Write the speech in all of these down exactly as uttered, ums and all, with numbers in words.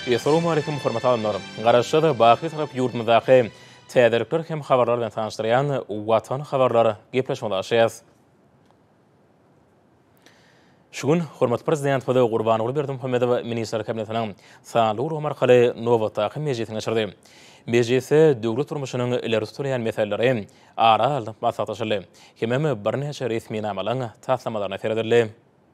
Assalamu alaikum hormatly dinleyijiler. Garaşda baky tarap ýurtmyzdaky täderlikler hem habarlar bilen tanışdyrýan Watan Habarlary gepleşmekdeşiz. Şugun hormat prezident Fada Gurbanogly berdim Muhammedow minister kabinetiniň sanly markaly nowatdaky mejlisine çyrdy. Mejlise döwlet turmuşynyň ileri tutulýan meseleleri ara alyp maslahatlaşyldy. Hemem bir neçe resmi namalaryň taslamalarına seredildi.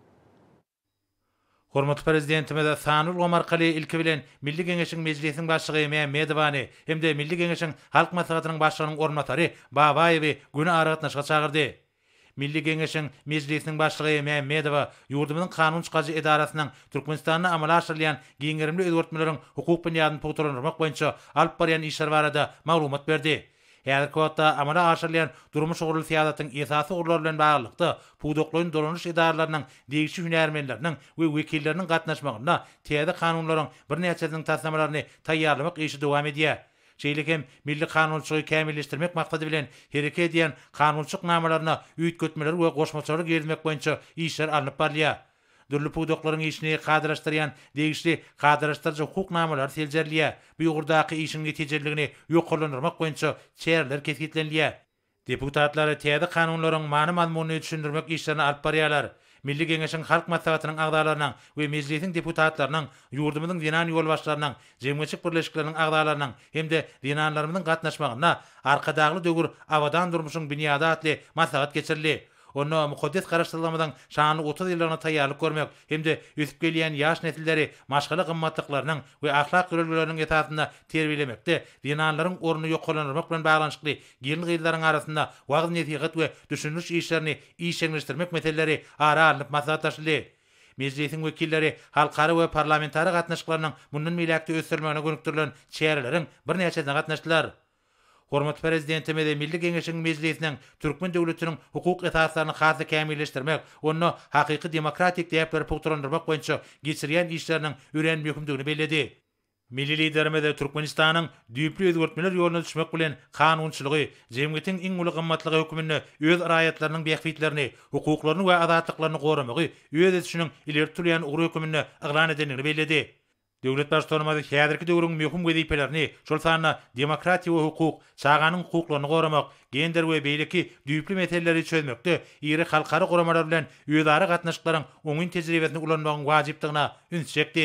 Hormatly prezidentime Sanul Omarkaly ilki bilen Milli Geňeşiň mejlisiniň başlygy Medewany hemde Milli Geňeşiň halk maslahatynyň başlygynyň ornatary Babaýewy güni aragatnaşyga çagyrdy. Milli Geňeşiň mejlisiniň başlygy Medewa ýurdumynyň kanun çykagy edarasynyň Türkmenistanyny amala aşyrýan giňerimli özgertmeleriň hukuk bunyadyny pogtranmak boýunça alyp barýan işler barada maglumat berdi. Häzirki wagtda amala aşyrýan durmuş ogurly siýasatyň esasy ogurlar bilen baglykda puwdoklyň dolanyş idaralarynyň degişi hünärmenleriniň we wekilleriniň gatnaşmagyna täze kanunlaryň bir näçesiniň taslamalaryny taýýarlamak işi dowam edýär. Şeýlekem milli kanunçylygy kämilleşdirmek maksady bilen hereket edýän kanunçylyk namalaryna üýtgetmeler we goşmaçalar gelmek boýunça işler alınıp barýar. Dürli puwdoklaryň işini gadyraşdyrýan degişli gadyraşdyrjy hukuk namalar seljerliýär. Bu ýurdaky işiň netijeligini ýokalanyrak boýunça çäreler kesgitlenýär. Deputatlary täze kanunlaryň many mazmunyny düşündirmek işlerini alyp barýarlar. Milli Geňeşiň halk maslahatynyň agdalarynyň we mejlisiň deputatlarynyň, ýurdumynyň dinan ýolbaşlarynyň, jemgyýetçilik birleşikleriniň agdalarynyň hemde dinanlarymyzyň gatnaşmagyna arkadagly döwür awadan durmuşyň bünyada atly maslahat geçirildi. Onu mukaddes garaşdyrylmadan şany otuz ýyllaryna taýýarlyk görmek hemde üsüp gelýän ýaş nesilleri maşgala gymmatlyklarynyň we ahlak görelgileriniň esasynda terbiýelemekde dinanlaryň ornuny ýokalanyrak bilen baglanyşykly gelin gyýlaryň arasynda wagt netihat we düşünüş işlerini işeňleşdirmek meseleleri ara alyp maslahatlaşyldy. Mejlisiň wekilleri halkara we parlamentary gatnaşyklarynyň mundan meýläkde ösdürmegine gönükdirilen çäreleriň bir näçesine gatnaşdylar. Hormat prezidentime de Milli Geňeşiň mejlisiniň Türkmen döwletiniň hukuk esaslaryny hasy kämilleşdirmek, onu hakyky demokratik täpleri pogtranmak boýunça geçirýän işleriniň ören möhümdigini bellädi. Milli liderime de Türkmenistanyň düýpli özgertmeler ýoluna düşmek bilen kanunçylygy, jemgyýetiň iň uly gymmatlygy hökümini, öz raýatlarynyň beýikliklerini, hukuklaryny we azatlyklaryny goramagy, öz etişiniň ileri turýan ugur hökümini iglan edenligini bellädi. Döwlet başçylarymyz häzirki döwrüň möhüm wezipelerini, şol sany demokratiýa we hukuk, çağanyň hukuklaryny goramak, gender we beýleki düýpli meseleleri çözmekde ýeri halkara goramalar bilen öýdara gatnaşyklaryň oňun tejribesini ulanmagyň wajypdygyna ünsjekdi.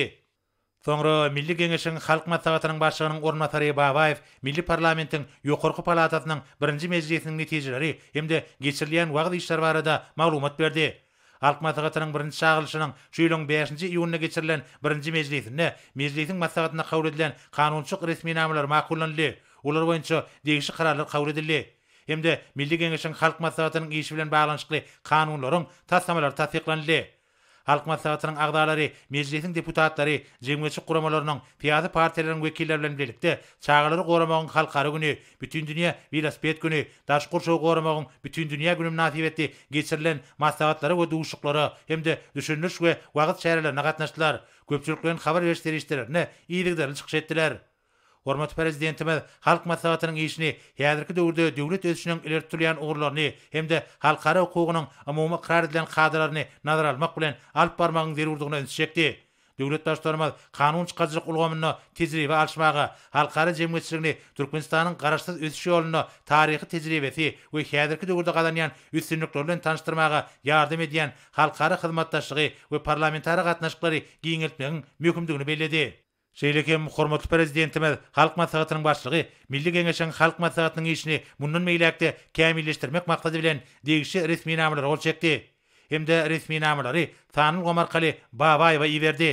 Soňra Milli Geňeşiň halk maslahatynyň başlygynyň ornatary Babaýew Milli Parlamentiň ýokarky palatasynyň birinji mejlisiniň netijeleri hemde geçirilýän wagt işler barada maglumat berdi. Halk maslahatynyň birinji çağrylşynyň şu ýylyň beşinji iýunyna geçirilen birinji mejlisinde mejlisiň maslahatyna kabul edilen kanunçylyk resmi namalar makullandy. Ular boýunça degişli kararlar kabul edildi. Hemde Milli Geňeşiň halk maslahatynyň işi bilen baglanyşykly kanunlaryň taslamалary tasdiklandy. Halk maslahatynyň agdalary, mejlisiň deputatlary, jemgyýetçilik guramalarynyň, fiýazy partiýalaryň wekilleri bilen birlikde çağrylary goramagyň halkara güni, bütün dünýä velosiped güni, daş gurşagy goramagyň bütün dünýä güni münasibetli geçirilen maslahatlary we duşuklary hemde düşünüş we wagt çärelerini gatnaşdylar. Köpçülikden habar berişleri işlerini iýdigderli çykyş etdiler. Hormat prezidentime halk maslahatynyň işini häzirki döwürde döwlet ösüşiniň ileri turýan ugurlaryny hemde halkara hukugynyň umumy karar edilen kadrlaryny nazara almak bilen alyp barmagyň zerurdygyna ünsjekdi. Döwlet başçylarymyz kanun çykaryjyk ulgamyny tejribe alşmaga, halkara jemgyýetçiligini Türkmenistanyň garaşsyz ösüş ýoluny, taryhy tejribesi we häzirki döwürde gadanýan üstünlikler bilen tanışdyrmaga ýardam edýän halkara hyzmatdaşlygy we parlamentary gatnaşyklary giňeltmegiň möhümdigini bellädi. Şeýlekem hormatly prezidentime halk maslahatynyň başlygy Milli Geňeşiň halk maslahatynyň işini mundan meýläkde kämilleşdirmek maksady bilen degişli resmi namalar gol çekdi. Hemde resmi namalary Sanul Omarkaly Babaýewa iýerdi.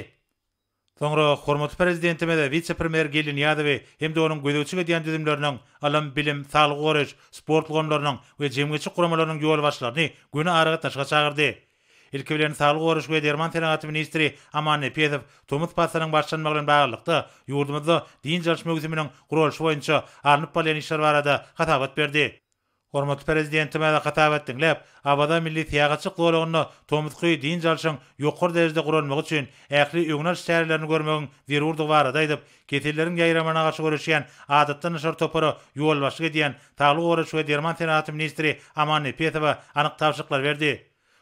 Soňra hormatly prezidentime de vice-premier gelin ýadyby hemde onuň gözegçi edýän düzümleriniň alam bilim, saglyk goraş, sport gomlarynyň we jemgyýetçilik guramalarynyň ýolbaşlaryny güni aragatnaşyga çagyrdy. İlki bilen saglyk goraş we derman tenagat ministri Aman Epezow Tomut Pasaryň başlanmagy bilen baglykda ýurdumyzda din jarşma özüminiň gurulşy boýunça alınıp barýan işler barada hatabat berdi. Hormatly prezidentime de hatabat dinläp, abada milli tiýagatçylyk dolagyny Tomutky din jarşyň ýokary derejede gurulmagy üçin ähli öňüňär şäherlerini görmegiň zerurdygy barada aýdyp, kesellerin ýaýramana garşy görüşýän adatdan nişar topary ýolbaşlyk edýän saglyk goraş we derman tenagat ministri Aman Epezowa anyk tapşyryklar berdi.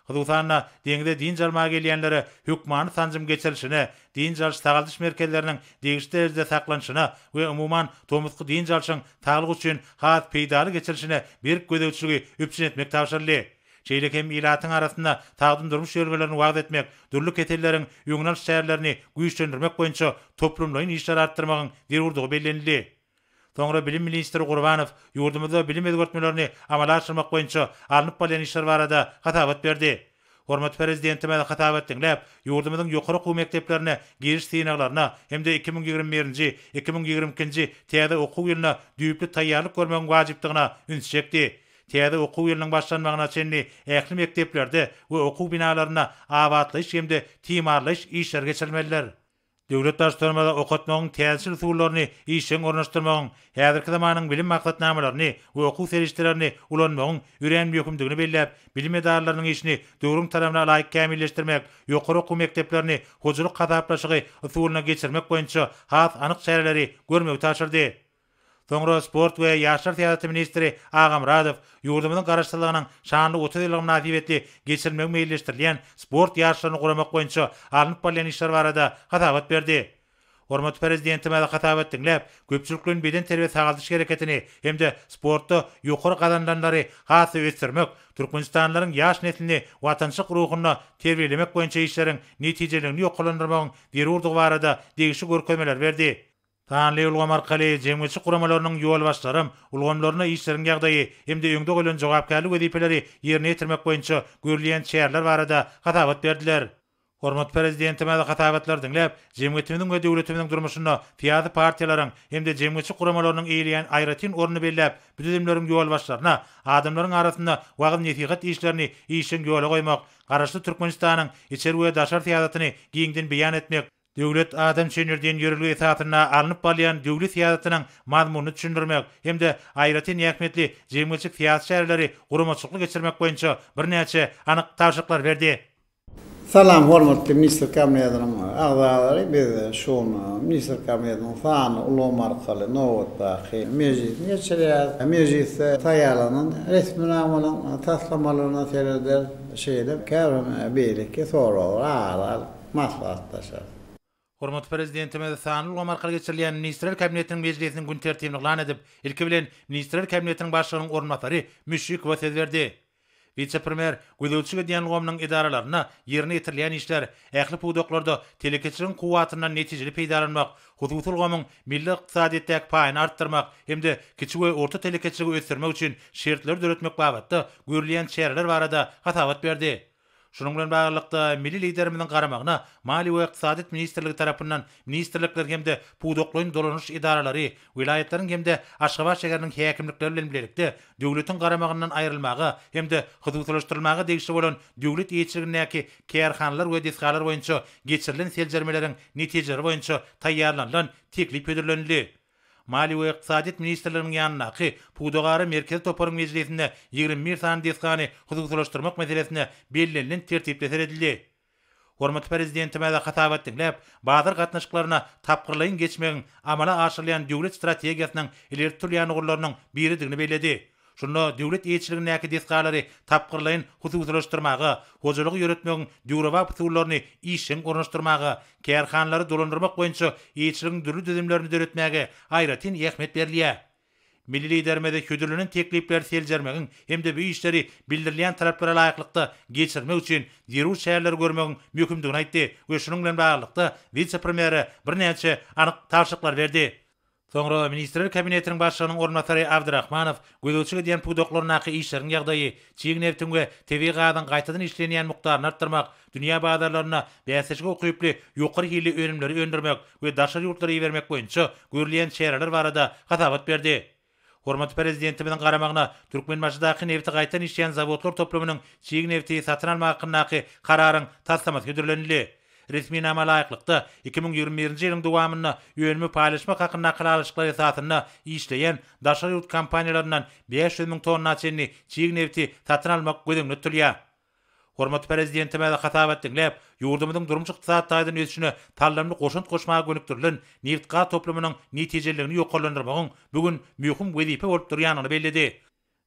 Hudutanna deňde din jalma gelýänlere hükmany tanjym geçirişine, din jalş tagaldyş merkezleriniň degişli derejede saklanşyna we umuman tomutky din jalşyň taýlyk üçin hat peýdaly geçirişine bir gödöwçiligi üpçün etmek tapşyryldy. Şeýle hem ilatyň arasynda tagdym durmuş ýörgelerini wagt etmek, dürlük etellerin ýöňnal şäherlerini güýçlendirmek boýunça toplumlaryň işleri artdyrmagyň derurdugy bellenildi. Soňra bilim ministri Gurbanow ýurdumyzda bilim özgertmelerini amala aşyrmak boýunça alınıp bolýan işler barada hatabat berdi. Hormat prezidentime hatabat diňläp, ýurdumyzyň ýokary okuw mekdeplerine giriş synaklaryna hemde iki bin ýigirme birinji iki bin ýigirme ikinji täze okuw ýylyna düýpli taýýarlyk görmegiň wajypdygyna üns çekdi. Täze okuw ýylynyň başlanmagyna çenli ähli mekdeplerde we okuw binalaryna awatlyş hemde timarlyş işler geçirilmeliler. Döwlet başlarmada okutmagyň täsir usullaryny işeň ornaşdyrmagyň, häzirki zamanyň bilim maksatnamalaryny we okuw serişlerini ulanmagyň ýüren ýökümdigini belläp, bilim edarlarynyň işini döwrüň tarapyna laýyk kämilleşdirmek, ýokary okuw mekdeplerini hojuluk gadaplaşygy usulyna geçirmek boýunça has anyk çäreleri görmegi taşyrdy. Soňra sport we ýaşlar teatry ministri Agam Radow ýurdumyzyň garaşdyrlygynyň şanly otuz ýyllyk münasibetli geçirmek meýilleşdirilýän sport ýaşlaryny guramak boýunça alınıp bolýan işler barada hatabat berdi. Hormat prezidentime hatabat diňläp, köpçülikleriň beden terbiýe sagaldyş hereketini hemde sportda ýokary gadanlanlary hasy ösdürmek, türkmenistanlaryň ýaş neslini watançylyk ruhuny terbiýelemek boýunça işleriň netijelerini ýokalandyrmagyň derurdugy barada degişli görkezmeler berdi. Tanly Ulgam Habarlary jemgyçi guramalarynyň ýol başlarym, ulgamlaryna işleriň ýagdaýy hemde öňde golan jogapkärlik wezipeleri ýerine ýetirmek boýunça görülýän çäherler barada hatabat berdiler. Hormat prezidentime hatabatlar diňläp, jemgyýetimiň we döwletimiň durmuşyna fiýady partiýalaryň hemde jemgyçi guramalarynyň eýleýän aýratyn orny belläp, bütünleriň ýol başlaryna, adamlaryň arasynda wagt netihat işlerini işin ýola goýmak, garaşly Türkmenistanyň içeri we daşar fiýadatyny giňden beýan etmek, döwlet adam çenirden ýörülgi esatyna alınıp bolýan döwlet fiýadatynyň mazmunyny düşündirmek hemde aýratyn ýakmetli jemgyçilik fiýat şäherleri guramaçylyk geçirmek boýunça birnäçe anyk tapşyryklar berdi. Salam hormatly minister kabinetining agzalary, biz şu minister kabinetining sany Ulgam Habarlary nowatda mejlis geçirýär. Mejlis taýýarlanan resminamalaryň taslamalaryna sereder şeýle kärim beýleki soralar, aral maslahatlaşar. Hormat prezidentime sany Ulgam Habarlary geçirilýän ministrler kabinetiniň mejlisiniň gün tertibini lan edip, ilki bilen ministrler kabinetiniň başlygynyň ornatary müşrik we söz berdi. Vice-premier gödöwçi diýen ulgamyň idaralaryna ýerine ýetirilýän işler ähli puwdoklarda telekeçiliň kuwatyndan netijeli peýdalanmak, hususy ulgamyň milli ykdysadyýetdäki paýyny artdyrmak hemde kiçik we orta telekeçiligi ösdürmek üçin şertler döretmek babatda görülýän çäreler barada hatabat berdi. Şunun bilen baglykda milli liderimiň garamagyna Mali we Ykdysadyýet ministrligi tarapyndan ministrlikler hemde puwdoklaryň dolanyş idaralary, wilayatlariň hemde Aşgabat şäheriniň häkimlikleri bilen birlikde döwletiň garamagyndan aýrylmagy hemde hususlaşdyrylmagy degişli bolan döwlet ýetişigindäki kärhanlar we disgalar boýunça geçirilen seljermeleriň netijeleri boýunça taýýarlanan teklip ödürlenildi. Mali we Ykdysadyýet ministrliginiň ýanynaky puwdogary merkez toparyň mejlisinde ýygrimi bir san disgany hususlaşdyrmak meselesine bellenlen tertipde seredildi. Hormat prezidentime hatabat diňläp, bazar gatnaşyklaryna tapgyrlygyň geçmegiň amala aşyrylýan döwlet strategiýasynyň ileri turýan ugurlarynyň biridigini bellädi. Şunda döwlet ýetişligindäki disgalary tapgyrlygyň hususlaşdyrmagy, hojulugy ýöretmegiň döwrewap usullaryny işin ornaşdyrmagy, kärhanlary dolandyrmak boýunça ýetişliginiň dürli düzümlerini döretmäge aýratyn ähmiýet berilýär. Milli liderimiň ködürlüğünün teklipleri seljermegiň hemde bu işleri bildirilýän taraplara laýyklykda geçirmek üçin derur şäherler görmegiň mümkindigini aýtdy we şunun bilen baglykda vice-premier birnäçe anyk tapşyryklar berdi. Soňra ministrler kabinetiniň başlygynyň ornatary Abdurrahmanow gödöwçi diýen puwdoklarynaky işleriň ýagdaýy, çiğnewtiň we tebigatyň gaýtadan işlenýän mukdaryny artdyrmak, dünýä bazarlaryna bäsişge okuyply ýokary hili önümleri öndürmek we daşary ýurtlary ýermek boýunça görülýän çäreler barada hatabat berdi. Hormat prezidentimiň garamagyna Türkmenbaşydaky nefti gaýtan işleýän zawodlar toplamynyň çiğnewti satyn alma hakynaky kararyň taslamasy ödürlenildi. Resmi nama laýyklykda iki bin ýygrimi birinji ýylyň dowamyna ýönümi paýlaşmak hakynda kılalyşyklar esatyna işleýän daşary ýurt kompaniýalarynyň beş yüz miň tonna çenli çiğnewti satyn almak gödüňde tutulýar. Hormat prezidentime hatabat diňläp, ýurdumyzyň durmuş ykdysat taýdan ösüşine tallamly goşunt goşmagy gönükdirilen neft-gaz toplamynyň netijeligini ýokalandyrmagyň bugün möhüm wezipe bolup durýanyny belledi.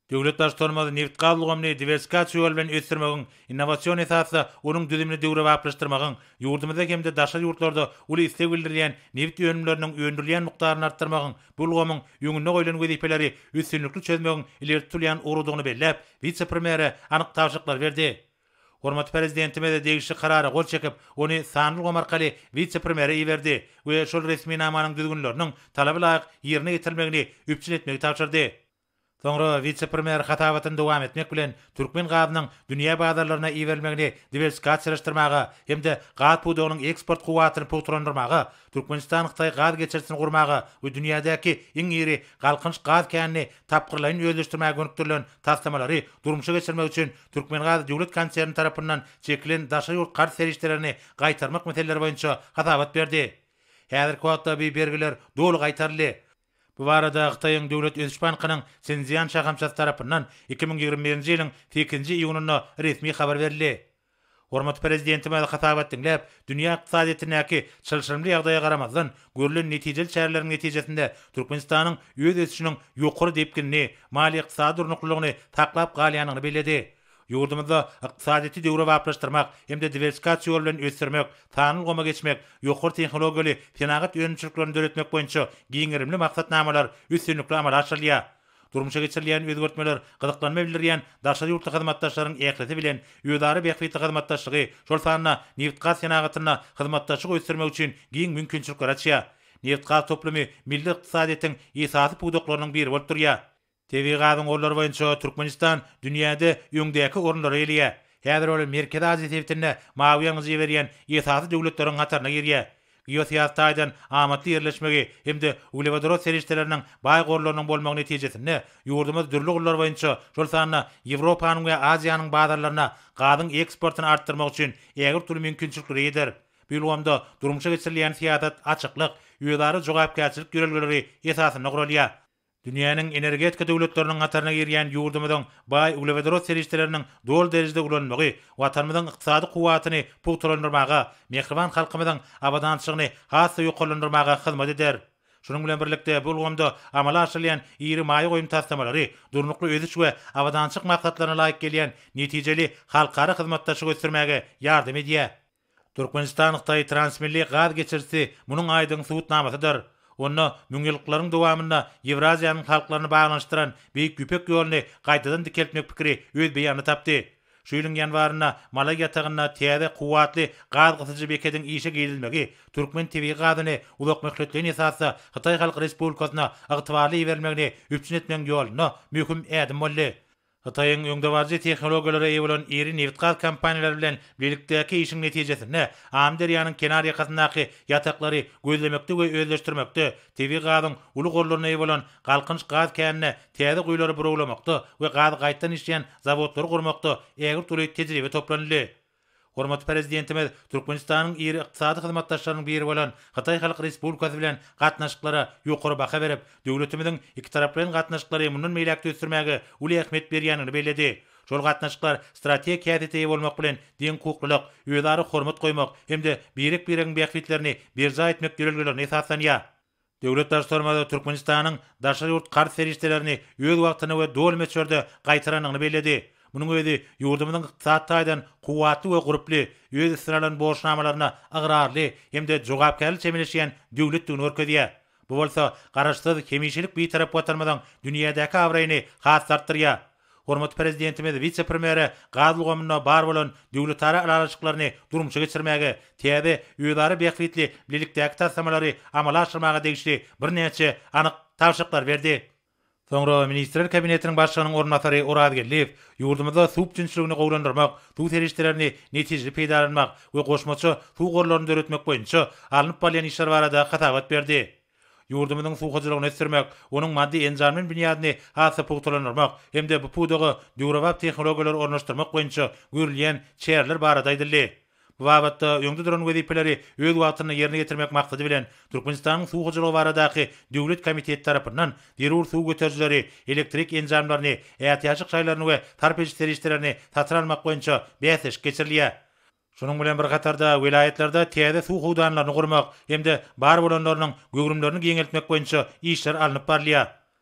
Döwlet başlarmady neft gablygymny diversifikasiýa bilen ösdürmegiň, innowasion esasy onuň düzümini döwre baplaşdyrmagyň, ýurdumyzda hemde daşa ýurtlarda uly istek bildirilýän neft ýönümleriniň öndürilýän mukdaryny artdyrmagyň, bulgamyň ýöňünde goýulan wezipeleri üstünlikli çözmegiň ileri tutulýan urudygyny belläp, vice-premiere anyk tawşyklar berdi. Hormat prezidentime de degişli karara gol çekip, onu sanylgam arkaly vice-premiere iberdi we şol resmi namanyň düzgünleriniň talaby laýyk ýerine ýetirmegini üpçün etmegi tapşyrdy. Soňra vice-premier hatawatyny dowam etmek bilen Türkmen gazynyň dünýä bazarlaryna iberilmegini diversifikasiýalaşdyrmagy hemde gaz pudugynyň eksport kuwatyny puturandyrmagy, Türkmenistan Hytaý gaz geçersini gurmagy we dünýädäki iň iri galkynç gaz känini tapgyrlaryň özleşdirmäge gönükdirilen taslamalary durmuşa geçirmek üçin Türkmen Gaz döwlet konserni tarapyndan çekilen daşa ýurt garz serişlerini gaýtarmak meseleleri boýunça hatawat berdi. Häzirki wagtda bu bergiler dolu gaýtarly. Bu barada Hytaýyň döwlet özüş bankynyň Sinziyan şahamçasy tarapyndan iki bin ýygrimi birinji ýylyň sekizinji iýununda resmi habar berildi. Hormat prezidentime hatawat dinläp, dünýä ykdysadyetindäki çylşyrymly ýagdaýa garamazdan görülen netijeli çäreleriň netijesinde Türkmenistanyň öz ösüşiniň ýokary depkinini, mali ykdysady durnuklygyny taklap galýanyny bellädi. Ýurdumyzda ykdysadyety döwre baplaşdyrmak hemde diversifikasiýa bilen ösdürmek, tanylgama geçmek, ýokary tehnologiýaly fenagat ýönümçiliklerini döretmek boýunça giňerimli maksatnamalar üstünlikli amal aşyrylýar. Durmuşa geçirilýän özgertmeler gyzyklanma bildirýän daşa ýurtly hyzmatdaşlaryň ähleti bilen ýödary beýikli hyzmatdaşlygy şol sanyna neft gaz senagatyna hyzmatdaşlyk ösdürmek üçin giň mümkinçilikler açýar. Neft gaz toplumy milli ykdysadyýetyň esasy pudoklarynyň biri bolup durýar. Tebi gazyň orlary boýunça Türkmenistan dünýäde öňdäki orunlary elýär. Häzir ol Merkez Aziýa sebitinde mawy ýaňyzy berýän esasy döwletleriň gatarına girýär. Geosiýasaýdan amatly ýerleşmegi hemde ulewadoro serişleriniň baý gorlarynyň bolmagy netijesinde ýurdumyz dürli gurlar boýunça şol sanyna Ýewropanyň we Aziýanyň bazarlaryna gazyň eksportyny artdyrmak üçin ägir türlü mümkinçilikler eder. Bu ýolda durmuşa geçirilýän siýasat açyklyk, ýödary jogapkärçilik görelgeleri esasyna gurulýar. Dünýäniň energetika döwletleriniň gatarına girýän ýurdumyzyň baý ulewadoro serişleriniň dol derejede ulanmagy, watanymyzyň ykdysady kuwatyny puturandyrmagy, mehriban halkymyzyň abadançylygyny hassa ýokarlandyrmaga hyzmat eder. Şunun bilen birlikde bu gomda amala aşyrylýan iri maýy goýum taslamalary, durnukly özüç we abadançylyk maksatlaryna laýyk gelýän netijeli halkara hyzmatdaşlyk göstermäge ýardam edýär. Türkmenistan Hytaý transmilli gaz geçirsi munyň aýdyň subutnamasydyr. Onda müňilliklaryň dowamynda Ewraziýanyň halklaryny baglanşdyran beýik güpek ýoluny gaýtadan dikeltmek pikiri öz beýany tapdy. Şu ýylyň ýanwaryna Malay ýatagyna täze kuwatly gaz gysyjy bekediň işe girilmegi, Türkmen tebi gazyny ulak möhletlen esasy Hytaý Halk Respublikasyna agtybarly bermegini üpçün etmeň ýoluny möhüm ädim boldy. Hytaýyň öňdewaji tehnologiýalary ýa-da iri neft gaz kompaniýalary bilen birlikdäki işiň netijesinde Am derýanyň kenar ýakasyndaky ýataklary gözlemekde we özleşdirmekde, tebi gazyň uly gorlaryna ýa-da galkynç gaz känine täze guýlary buraglamakda we gaz gaýtan işleýän zavodlary gurmakda ägir türlü tejribe toplanýardy. Hormat prezidentimiz Türkmenistanyň iri ykdysady hyzmatdaşlarynyň biri bolan Hytaý Halk Respublikasy bilen gatnaşyklara ýokary baha berip, döwletimiziň iki tarap bilen gatnaşyklary mundan meýlekde ösdürmäge uly ähmiýet berýänini bellädi. Şol gatnaşyklar strategik häsiýetde bolmak bilen deň hukuklyk, ýödary hormat goýmak hemde birik biriň beýikliklerini berja etmek görelgelerini esaslanýar. Döwlet başlarmada Türkmenistanyň daşa ýurt garz serişlerini öz wagtyny we dol meçherde gaýtaranyny bellädi. Munyň özi ýurdumyzyň ykdysadydan kuwatly we guruply öz istiralen borçnamalaryna agrarly hemde jogapkärlik çemeleşýän döwletdigini örkezýär. Bu bolsa garaşsyz hemişilik bir tarap watanmadan dünýädäki awraýyny has artdyrýar. Hormat prezidentimiz vice-premiere gazlygymyna bar bolan döwletara araşyklaryny durmuşa geçirmäge, täze ýödary beýikli birlikdäki taslamalary amala aşyrmaga degişli birnäçe anyk tawşyklar berdi. Soňra Ministrler Kabinetiniň başlygynyň ornatary Orad Gelip, ýurdumyzda suw üçinçiligini gowlandyrmak, suw serişlerini netijeli peýdalanmak we goşmaça suw gorlaryny döretmek boýunça alınıp bolýan işler barada hatawat berdi. Ýurdumyzyň suw hyjylygyny ösdürmek, onuň maddi enjamyn binýadyny hassa puturlandyrmak hemde bu pudugy döwrewap tehnologiýalar ornaşdyrmak boýunça görülýän çäreler barada aýdyldy. Bu wagtda öňde duran wezipeleri öz wagtyny ýerine getirmek maksady bilen Türkmenistanyň suw hyjylygy baradaky döwlet komiteti tarapyndan derur suw göterjileri elektrik enjamlaryny, ätiýaşyk şaýlaryny we tarpeji serişlerini tatyr almak boýunça bäsiş geçirilýär. Şunun bilen bir gatarda vilayetlerde täze suw hudanlaryny gurmak hemde bar bolanlarynyň gögrümlerini giňeltmek boýunça işler alınıp barlýar.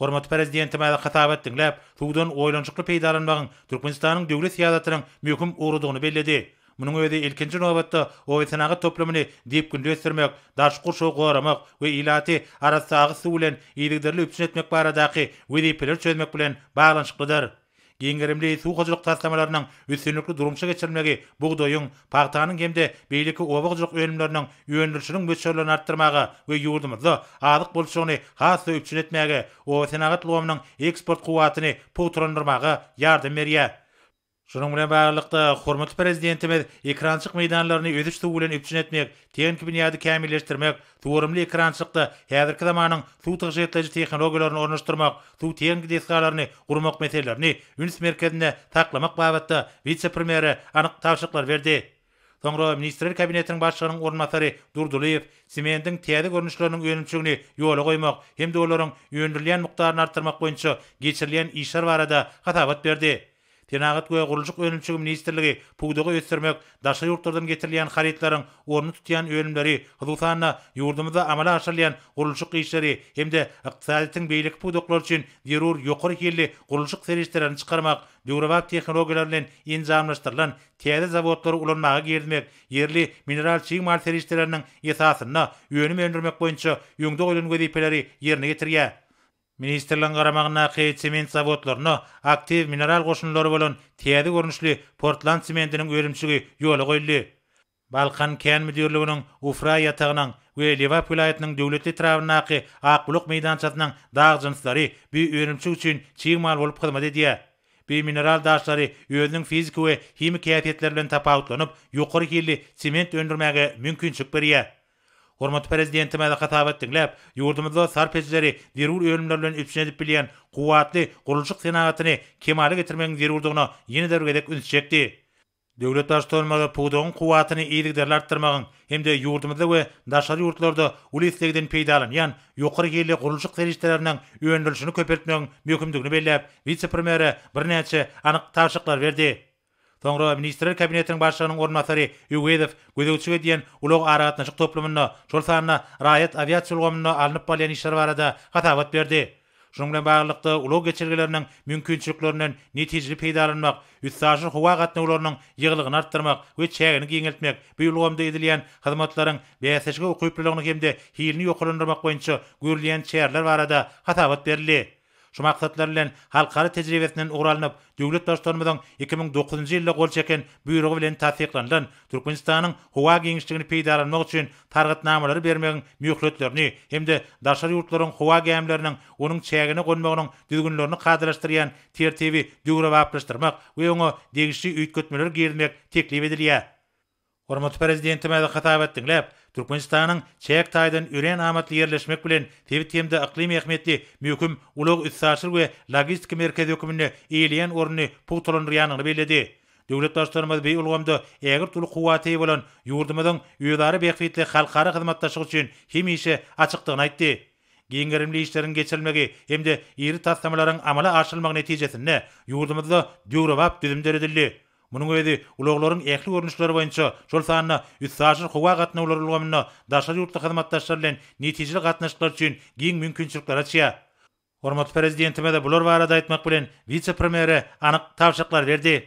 Hormat prezidentime hatabat dinläp, suwdan oýlançykly peýdalanmagyň Türkmenistanyň döwlet siýasatynyň möhüm urudygyny belledi. Munyň özi ilkinji nowbatda oýsanagy toplamyny diýip-gündüzdirmek, daşkur şow goramak we ilaty arasagy suw bilen ýygyderli üpsün etmek baradaky wezipeler çözmek bilen baglanyşyklydyr. Giňerimli suw hojuluk taslamalarynyň üstünlikli durumşa geçirilmegi bugdoýyň, paxtanyň hemde beýleki obagjylyk öňümleriniň ýönelişiniň möçürlerini artdyrmaga we ýurdumyzda azyk bolşugyny has üpsün etmege, o senagat lowamynyň eksport kuwatyny putrandyrmaga ýardam berýär. Şunun bilen baglykda hormatly prezidentimiz ekrançyk meýdanlaryny özüç suw bilen üpsün etmek, teňki binýady kämilleşdirmek, tuwrumly ekrançykda häzirki zamanyň suw tygyjytlaryjy tehnologiýalaryny ornaşdyrmak, suw teňki desgalaryny gurmak meselelerini üns merkezinde taklamak babatda vice-premieri anyk tawşyklar berdi. Soňra Ministrler Kabinetiniň başlygynyň ornmasary Durduliýew semendiň täze görnüşleriniň öňümçigini ýola goýmak hem de olaryň ýöndirilýän mukdaryny artdyrmak boýunça geçirilýän işler barada hatabat berdi. Tenagat we gurulşyk öňümçigi ministrligi pugdagy ösdürmek, daşa ýurtlardan getirilýän haritlaryň orny tutýan öňümleri, hususan ýurdumyzda amala aşyrylýan gurulşyk işleri hemde ykdysadyň beýlik pugdaklar üçin zerur ýokary hilli gurulşyk serişlerini çykarmak, döwrewap tehnologiýalar bilen injamlaşdyrylan täze zawodlary ulanmagy girdmek, yerli mineral çyýmal serişleriniň esasyna öňüm öndürmek boýunça ýöňde goýulan wezipeleri ýerine getirýär. Ministerliň garamagyna qeýt sement zawodlaryna aktiv mineral goşunlary bolan täze görnüşli Portland sementiniň öňümçigi ýola goýuldy. Balkan kän müdürliginiň Ufra ýatagynyň we Lewap vilayatynyň döwletli trawynaky Akbuluk meýdançasynyň dagjynçlary bu öňümçig üçin çyýmal bolup hyzmat edýär. Bu mineral daşlary özüniň fizik we himik käýfiýetleri bilen tapawutlanyp ýokary hilli sement öndürmäge mümkinçilik berýär. Hormat prezidentime de hatabat dinläp, ýurdumyzda sarpejleri zerur öňümler bilen üpsün edip bilýän kuwatly gurulşyk senagatyny kemale getirmegiň zerurdygyna ýene dergedek üns çekdi. Döwlet başlygynda pugdagyň kuwatyny ýygyderli artdyrmagyň hemde ýurdumyzda we daşary ýurtlarda ulislegden peýdalanýan ýokary hilli gurulşyk serişleriniň öňdürüşini köpertmegiň möhümdigini belläp, vice-premieri birnäçe anyk tawşyklar berdi. Soňra Ministrler Kabinetiniň başlygynyň ornmasary Ýuwedew gözegçige diýen ulug aragatnaşyk toplamyna, şol sanyna raýat aviasiýa ulgamyna alınıp bolýan işler barada hatabat berdi. Şunun bilen baglykda ulug geçirgileriniň mümkinçiliklerinden netijeli peýdalanmak, üstsaşy howa gatnawlarynyň ýyglygyny artdyrmak we çägini giňeltmek bu ulgamda edilýän hyzmatlaryň bäsejge ukyplylygyny hemde hilini ýokalandyrmak boýunça görülýän çägler barada hatabat berildi. Şu maksatlar bilen halkary tejribesinden ugralanyp, döwlet başlarymyzyň iki ming dokuzunçy ýylda gol çeken buýrugy bilen tasdiklanylan Türkmenistanyň howa geňişligini peýdalanmak üçin targatnamalary bermegiň möhletlerini hemde daşary ýurtlaryň howa gemleriniň onuň çägine gonmagynyň düzgünlerini kadalaşdyrýan tertibi döwrewaplaşdyrmak we oňa degişli üýtgetmeler girdmek teklip edilýär. Hormatly prezidentime de hatabat dinläp, Türkmenistanyň çäk taýdan ören amatly ýerleşmek bilen tebit-temde iklim ähmiýetli möhüm ulug üstsaşyl we logistika merkezi hökümine eýleýän orny pugtalandyrýanyny bellädi. Döwlet başlarymyz bu ulgamda ägir tuly kuwaty bolan ýurdumyzyň ýödary beýiklikli halkara hyzmatdaşlyk üçin hemişe açykdygyny aýtdy. Giňerimli işleriň geçirilmegi hemde ýeri taslamalaryň amala aşyrylmagy netijesinde ýurdumyzda döwrewap düzümler edildi. Munyň özi uluglaryň ähli görnüşleri boýunça şol sanyna üstsaşyl howa gatnawlary ulgamyna daşary ýurtda hyzmatdaşlar bilen netijeli gatnaşyklar üçin giň mümkinçilikler açýar. Hormatly prezidentime de bular barada aýtmak bilen vice-premieri anyk tawşyklar berdi.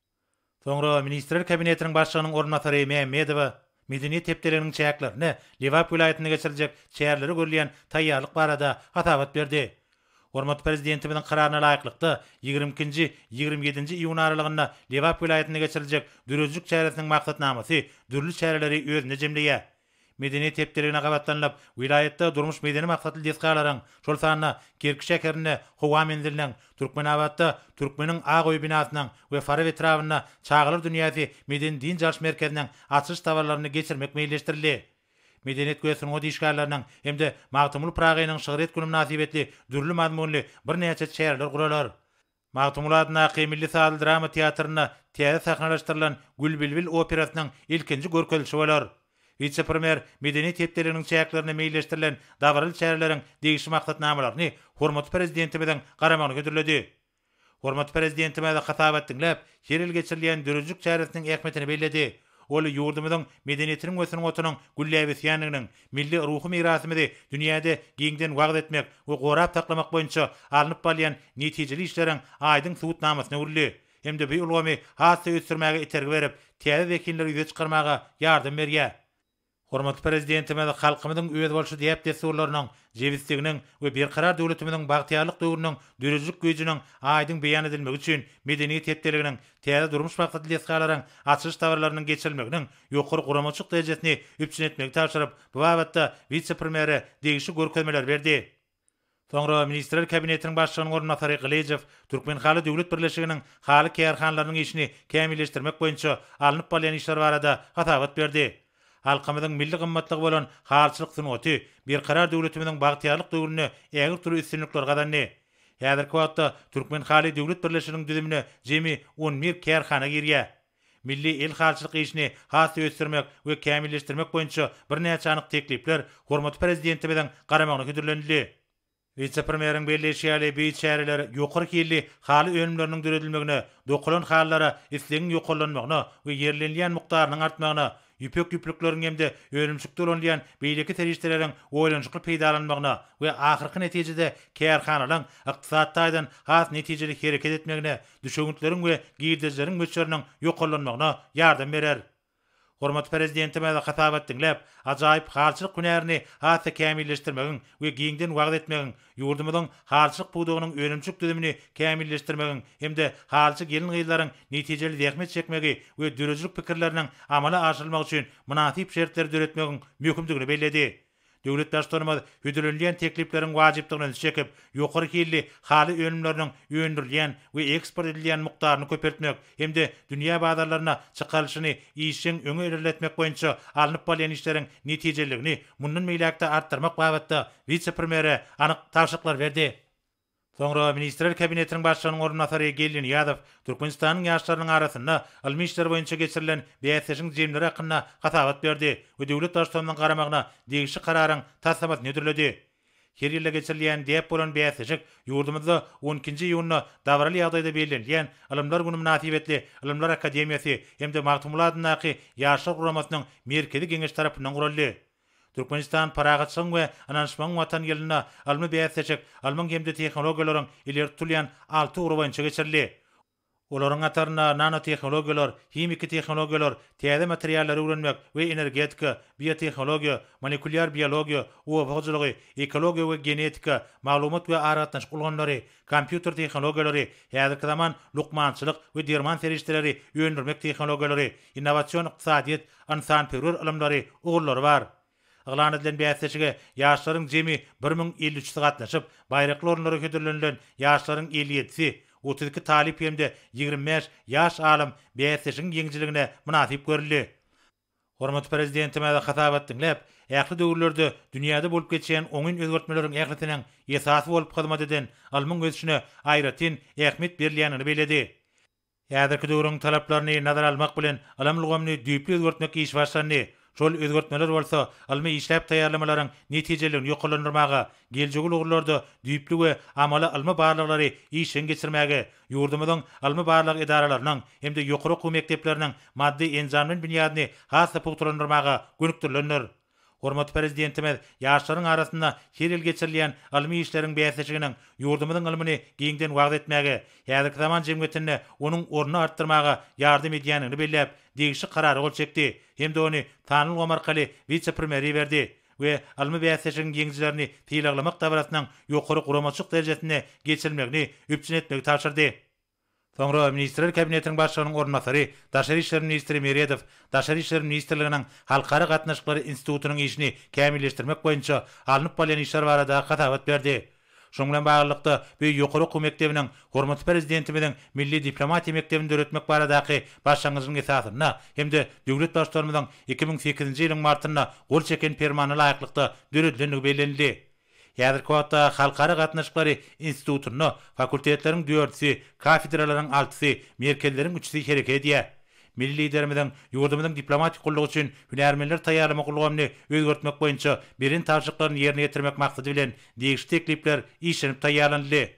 Soňra Ministrler Kabinetiniň başlygynyň ornmasary Mehmedowa medeniýet tepdeläriniň çäklerini Lewap vilayatyna geçirijek çäherleri görülýän taýýarlyk barada hatabat berdi. Hormatly prezidentimiň kararyna laýyklykda ýigrimkinji ýigrim ýedinji iýun aralygynda Lewap vilayatyna geçirijek dürüjlük çäresiň maksatnamasy dürli çäreleri özüne jemleýär. Medeniýet tepdelerine gabatlanyp, vilayatda durmuş medeni maksatly desgalaryň, şol sanyna kerki şäkerini howa mendiliň, Türkmenabatda Türkmeniň Agoý binasynyň we Fara etrawyna çağılar dünýäsi medeni din jarş merkeziniň açyş tawarlaryny geçirmek meýilleşdirildi. Medeniýet göýsüniň odişgarlarynyň hemde Magtumul Pragynyň şyhret günü münasibetli dürli mazmunly bir näçe çäherler guralar. Magtumul adna Milli Saatly drama teatryna täze sahnalaşdyrylan Gülbilbil operasynyň ilkinji görkezilişi bolar. Vice-premier medeniýet tepdeläriniň çäklerini meýilleşdirilen dawaryl çäherleriň degişli maksatnamalaryny hormatly prezidentimiň garamagyna götürildi. Hormatly prezidentime de hatabat dinläp, şeril geçirilýän dürüjlük çäresiniň ähmiýetini belledi. ol yurdumyzyň medeniyetiniň we sunugatynyň güllebisýanynyň milli ruhy mirasymyzy dünýäde giňden wagt etmek we gorap taklamak boýunça alınıp balyan netijeli işleriň aýdyň subutnamasyna urildi. Hemde bu ulgamy hasy ösürmäge itergi berip, täze wekilleri ýüze çykarmaga ýardam berýär. Hormatly prezidentimiz halkymyzyň öýe bolşy diýip desurlarynyň jebisliginiň we berkarar döwletimiziň bagtyarlyk döwrüniň dürüjlük güýjüniň aýdyň beýan edilmegi üçin medeniýet hepdeliginiň täze durmuş maksadly ýetgalaryň açyş tawarlarynyň geçirilmeginiň ýokary guramaçyk derejesini üpçün etmegi taşyryp bu babatda vice-premieri degişli görkezmeler berdi. Soňra Ministrler Kabinetiniň başlygynyň ornatary Gylejew Türkmen Haly Döwlet Birleşiginiň haly kärhanlarynyň işini kämilleşdirmek boýunça alınıp balyan işler barada hatabat berdi. Halkymyzyň milli gymmatlygy bolan halçylyk sunugaty berkarar döwletimiziň bagtyarlyk döwrüne ägir türlü üstünlikler gadandy. Häzirki wagtda Türkmen Haly Döwlet Birleşiginiň düzümine jemi on bir kärhana girýär. Milli el halçylyk işini hasy ösürmek we kämilleşdirmek boýunça bir näçe anyk teklipler hormatly prezidentimiziň garamagyna kötürlendi. Vice-premieriň belleşýäli beýçäreler ýokary killi haly önümleriniň düredilmegine, dokulan hallara islegiň ýokallanmagyna we ýerlenýän mukdarynyň artmagyna, ýüpek ýüplükleriň hemde ölümçükde bolanýan beýleki terişleriň oýlanjykly peýdalanmagyna we ahyrky netijede kärhanalaryň ykdysaddaýdan has netijeli hereket etmegine, düşeňitleriň we giýdejleriň möçleriniň ýokallanmagyna ýardam berer. Hormatly prezidentimiz hatabat dinläp, ajaýyp halçylyk günärini hasy kämilleşdirmegiň we giňden wagt etmegiň, ýurdumyzyň halçylyk budugynyň önümçük düzümini kämilleşdirmegiň hemde halçyk gelin gyýlaryň netijeli zähmet çekmegi we dürüjlük pikirleriniň amala aşyrylmagy üçin munasyp şertler döretmegiň möhümdigini bellädi. Döwlet başlarymyz hüdürlenýän teklipleriň wajypdygyny çekip, ýokary killi haly önümleriniň öňdürilýän we eksport edilýän mukdaryny köpertmek hemde dünýä bazarlaryna çykaryşyny işiň öňe ilerletmek boýunça alınıp balyan işleriň netijeligini mundan meýlekde artdyrmak babatda vice-premieri anyk tawşyklar berdi. Soňra Ministrler Kabinetiniň başlygynyň ornatary Gelin Ýazyw Türkmenistanyň ýaşlarynyň arasynda ilmi işler boýunça geçirilen beýäsleşiň jemleri hakkynda hatabat berdi we döwlet başlygynyň garamagyna degişli kararyň tasabat nedürledi. Her ýylda geçirilýän diýip bolan beýäsleşik ýurdumyzda on ikinji iýuny dawraly ýagdaýda belgilenýän Ilimler Güni münasibetli Ilimler Akademiýasy hemde magtumuladynaky ýaşlar guramasynyň merkezi geňeş tarapyndan guruldy. Türkmenistan paragatçyň we ananşmaň watan ýylynda almy beýäsleşik alman hemde tehnologiýalaryň ileri tutulýan alty uruw boýunça geçirildi. Olaryň ataryna nanotehnologiýalar, himiki tehnologiýalar, täze materiallar öwrenmek we energetika, biotehnologiýa, molekulyar biologiýa, uwagçylygy, ekologiýa we genetika, maglumat we aragatnaş ulganlary, kompýuter tehnologiýalary, häzirki zaman lukmançylyk we derman serişleri öňdürmek tehnologiýalary, innowasion ykdysadyýet, insan-perwer ilimleri ugullary bar. Aglan edilen beýäsleşige ýaşlaryň jemi bir miň elli üç gatnaşyp, baýrakly orunlara kötürlenilen ýaşlaryň elli ýedisi, otuz iki talip hemde ýygrimi beş ýaş alim beýäsleşiň ýeňjiligine munasyp görüldi. Hormatly prezidentimiz hatabat dinläp, ähli döwürlerde dünýäde bolup geçýän oňun özgertmeleriň ählitiniň esasy bolup hyzmat eden almyň özüne aýratyn ähmet berilýänini beledi. Häzirki döwrüň talaplaryny nazara almak bilen alam lugamy düýpli özgertmek iş başlandy. Şol özgertmeler bolsa, almy işläp taýýarlamalaryň netijelerini ýokallandyrmaga, geljek ugurlarda düýpli we amala almy barlyklary işin geçirmäge, ýurdumyzyň almy barlyk edaralarynyň hemde ýokary okuw mekdepleriniň maddi enzamyň büniýadyny hasy puwturlandyrmaga gönükdirlenler. Hormatly prezidentimiz ýaşlaryň arasynda her ýyl geçirilýän almy işleriň beýäsleşiginiň ýurdumyzyň ilmini giňden wagt etmäge, häzirki zaman jemgyýetine onuň ornuny artdyrmaga ýardam edýänini belläp, degişli karary gol çekdi. Hemde ony tanylgy markaly vice-premieri berdi we almy beýäsleşigiň ýeňjilerini tiýlaglamak dawratynyň ýokary guramaçyk derejesine geçirilmegini üpçün etmegi taşyrdy. Soňra Ministrler Kabinetiniň başlygynyň ornatary, Daşary işler ministri Meredow, Daşary işler ministrliginiň halkara gatnaşyklary institutynyň işini kämilleşdirmek boýunça alınıp balyan işler barada hatabat berdi. Şoň bilen baglykda bu ýokary okuw mektebiniň hormatly prezidentimiziň milli diplomatiýa mektebinde öğretmek baradaky başlangyjynyň esasyna hemde döwlet başlarymyzyň iki miň sekizinji ýylyň martynda gol çeken permany laýyklykda döredilendigi bellenildi. Häzirki wagtda halkara gatnaşyklary institutyny fakultetleriň dörtsi, kafedralaryň altysy, merkezleriň üçsi hereket edýär. Milli liderimiziň ýurdumyzyň diplomatik gullugy üçin hünärmenler taýýarlamak ulgamyny özgertmek boýunça birin tawşyklaryny ýerine ýetirmek maksady bilen degişli teklipler işlenip taýýarlandy.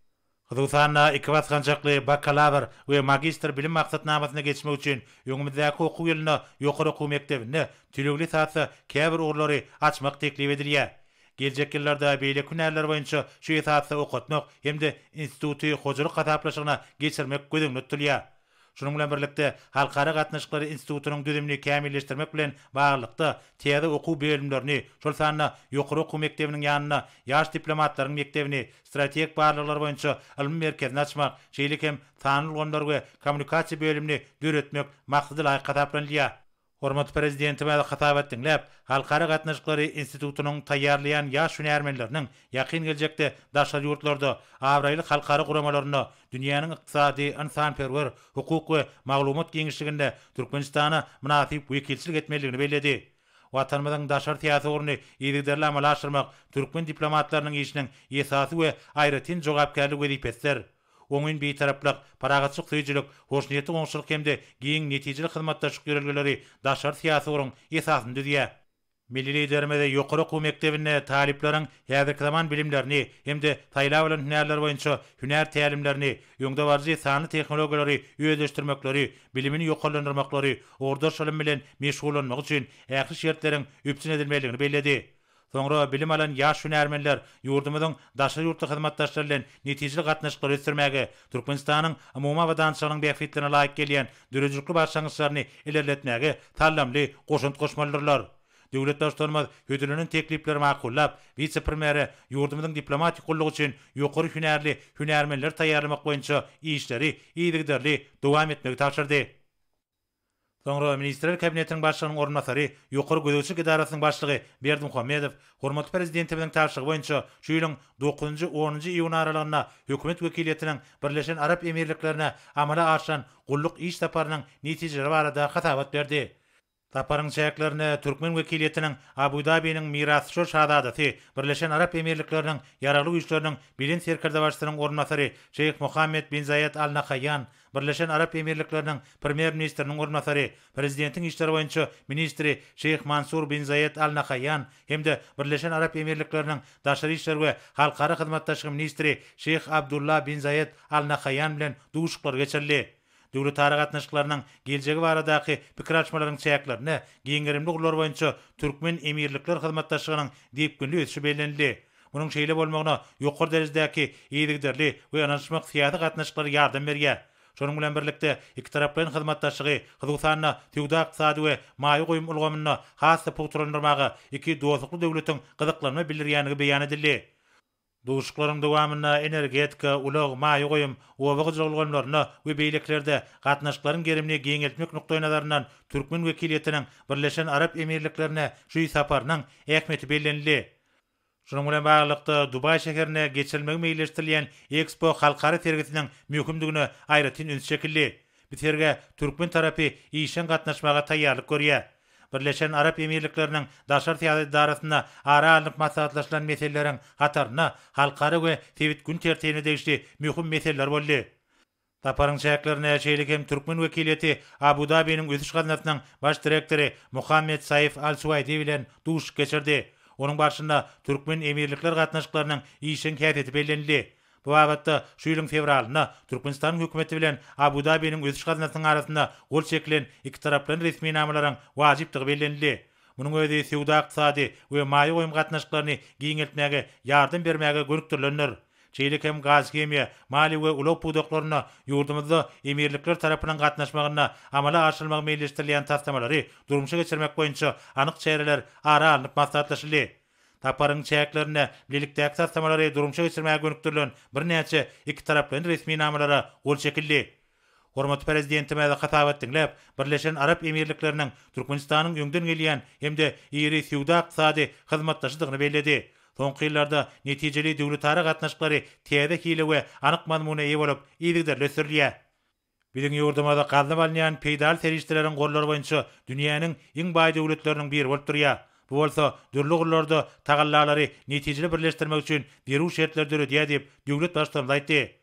Kızılsanna iki baskançaklı bakalavr ve magistr bilim maksatnamasyna geçmek üçin öňümizde okuw ýylyna ýokary okuw mektebinde tülegli saatsa käbir urlary açmak teklip edilýär. Gelecek ýyllarda beýle günärler boýunça şu saatsa okutmak hemde instituty hojalyk gataplaşygyna geçirmek gözeňde tutulýar. Şunun bilen birlikde halkara gatnaşyklary institutynyň düzümini kämilleşdirmek bilen baglykda täze okuw bölümlerini, şol sanna ýokary okuw mektebiniň ýanyna ýaş diplomatlaryň mektebini, strategik barlyklar boýunça ilmi merkezini açmak, şeýle hem sanly gonlar we kommunikasiýa bölümini döretmek maksady laýyk gataplanýar. Hormat prezidentime hatap etdiňläp, halkara gatnaşyklary institutynyň taýýarlaýan ýaş hünärmenleriniň ýakyn geljekde daşary ýurtlarda awraýly halkara guramalaryna dünýäniň ykdysady, insanperwer, hukuk we maglumat giňişliginde Türkmenistana münasip wekilçilik etmeligini bellädi. Watanymyzyň daşary täsirini ýygyderli amala aşyrmak türkmen diplomatlarynyň işiniň esasy we aýratyn jogapkärligi wezipesidir. Oňun beýtaraplyk, paragatçyk süýjülük, hoşniýetli goňşulyk hemde giň netijeli hyzmatdaşlyk ýörelgeleri daşary siýasatyň esasyny düzýär. Milli liderimize ýokary okuw mektebine talipleriň häzirki zaman bilimlerini hemde taýla bilen hünärler boýunça hünär tälimlerini, ýöňde barjy sany tehnologiýalary ýöýleşdirmekleri, bilimini ýokallandyrmaklary, orda şolum bilen meşgullanmak üçin ähli şertleriň üpçün edilmeligini bellädi. Soňra bilim alan ýaş hünärmenler ýurdumyzyň daşary ýurtly hyzmatdaşlary bilen netijeli gatnaşyklary ösdürmäge, Türkmenistanyň umumy wadançylygynyň beýfitlerine laýyk gelýän dürejikli başlangyçlaryny ilerletmäge talamly goşunt goşmalydylar. Döwlet başdanmaz hödülünün teklipleri makullap, vice-primeri ýurdumyzyň diplomatik gollugy üçin ýokary hünärli hünärmenler taýýarlamak boýunça işleri ýygyderli dowam etmegi tapşyrdy. Soňra Ministrler Kabinetiniň başlygynyň ornatary, ýokary gözegçilik idarasynyň başlygy Berdim Muhammedow, hormatly prezidentimiň tapşyrygy boýunça şu ýylyň dokuzunjy onunjy iýun aralygyna hökümet wekiliýetiniň Birleşen Arap Emirliklerine amala aşan gulluk iş taparynyň netijeleri barada hatabat berdi. Taparyň çäklerini Türkmen wekiliýetiniň Abu Dhabi'niň mirasçy şahzadasy, Birleşen Arap Emirlikleriniň ýaraly güýçleriniň bilen serkerde başlygynyň ornatary Şeyh Muhammed bin Zayed Al Nahyan, Birleşen Arap Emirlikleriniň premier ministriniň ornatary, prezidentiň işleri boýunça ministri Şeyh Mansur bin Zayed Al Nahyan hemde Birleşen Arap Emirlikleriniň daşary işler we halkara hyzmatdaşlyk ministri Şeyh Abdullah bin Zayed Al Nahyan bilen duşuklar geçirli. Döwlet tara gatnaşyklarynyň geljegi baradaky pikir açmalaryň çäklerini giňerimli gurlar boýunça türkmen emirlikler hyzmatdaşlygynyň diýipgünli ösüşi bellenildi. Munyň şeýle bolmagyna ýokary derejedäki ýygyderli we anaşmak syýasy gatnaşyklary ýardam berýär. Şonuň bilen birlikde iki taraplaryň hyzmatdaşlygy Kızılsanna tüwda ykdysady we maýy goýum ulgamyna hasy puturlandyrmagy iki dostlukly döwletiň gyzyklanma bildirýänligi beýan edildi. Duşuklaryň dowamyna energetika, ulag, maýy goýum, owagy jogulganlaryna we beýleklerde gatnaşyklaryň gerimini giňeltmek nukdaý nazaryndan Türkmen wekiliýetiniň Birleşen Arap Emirliklerine şu saparynyň ähmiýeti bellenildi. Şunun bilen baglykda Dubai şeherine geçirilmegi meýilleşdirilýän Expo halkara sergisiniň möhümdigine aýratyn üns çekildi. Bu serge Türkmen tarapy işen gatnaşmaga taýýarlyk görýär. Birleşen Arap Emirlikleriniň daşary siýasat idarasyna ara alyp maslahatlaşylan meseleleriň hataryna halkara we tebit gün tertibine degişli möhüm meseleler boldy. Taparyň çäklerine şeýle hem Türkmen wekiliýeti Abu Dhabi'niň ösüş gatnaşynyň baş direktori Muhammed Saif Al-Suwaydi bilen duş geçirdi. Onuň başynda Türkmen emirlikler gatnaşyklarynyň işin käseti bellenildi. Bu wagtda şu ýylyň fevralyna Türkmenistan hökümeti bilen Abu Dhabi'niň ösüş gatnaşynyň arasynda gol çekilen iki taraplaryň resmi namalaryň wajypdygy bellenildi. Munyň özi sowda ykdysady we maýy goýum gatnaşyklaryny giňeltmäge ýardam bermäge görükdirilenler. Şeýle hem gaz kemiýe, mali we ulap pudaklaryna ýurdumyzda emirlikler tarapyndan gatnaşmagyna amala aşyrylmagy meýilleşdirilýän taslamalary durmuşa geçirmek boýunça anyk çäreler ara alınıp maslahatlaşyldy. Taparyň çäklerine birlikdäki taslamalary durmuşa geçirmäge görükdirilen birnäçe iki taraplaryň resmi namalary gol çekildi. Hormatly prezidentime hatap etdiňläp, Birleşen Arap Emirlikleriniň Türkmenistanyň öňden gelýän hemde ýeri sowda ykdysady hyzmatdaşlygyny belledi. Soňky ýyllarda netijeli döwlet tara gatnaşyklary täze hile we anyk mazmuny eýe bolup ýygyderli ösürilýär. Biziň ýurdumyzda gazlap alynýan peýdal serişleriň gollary boýunça dünýäniň iň baý döwletleriniň biri bolup durýar. Bu bolsa dürli gurlarda tagallalary netijeli birleşdirmek üçin beru şertler döredýär diýip döwlet başçylary aýtdy.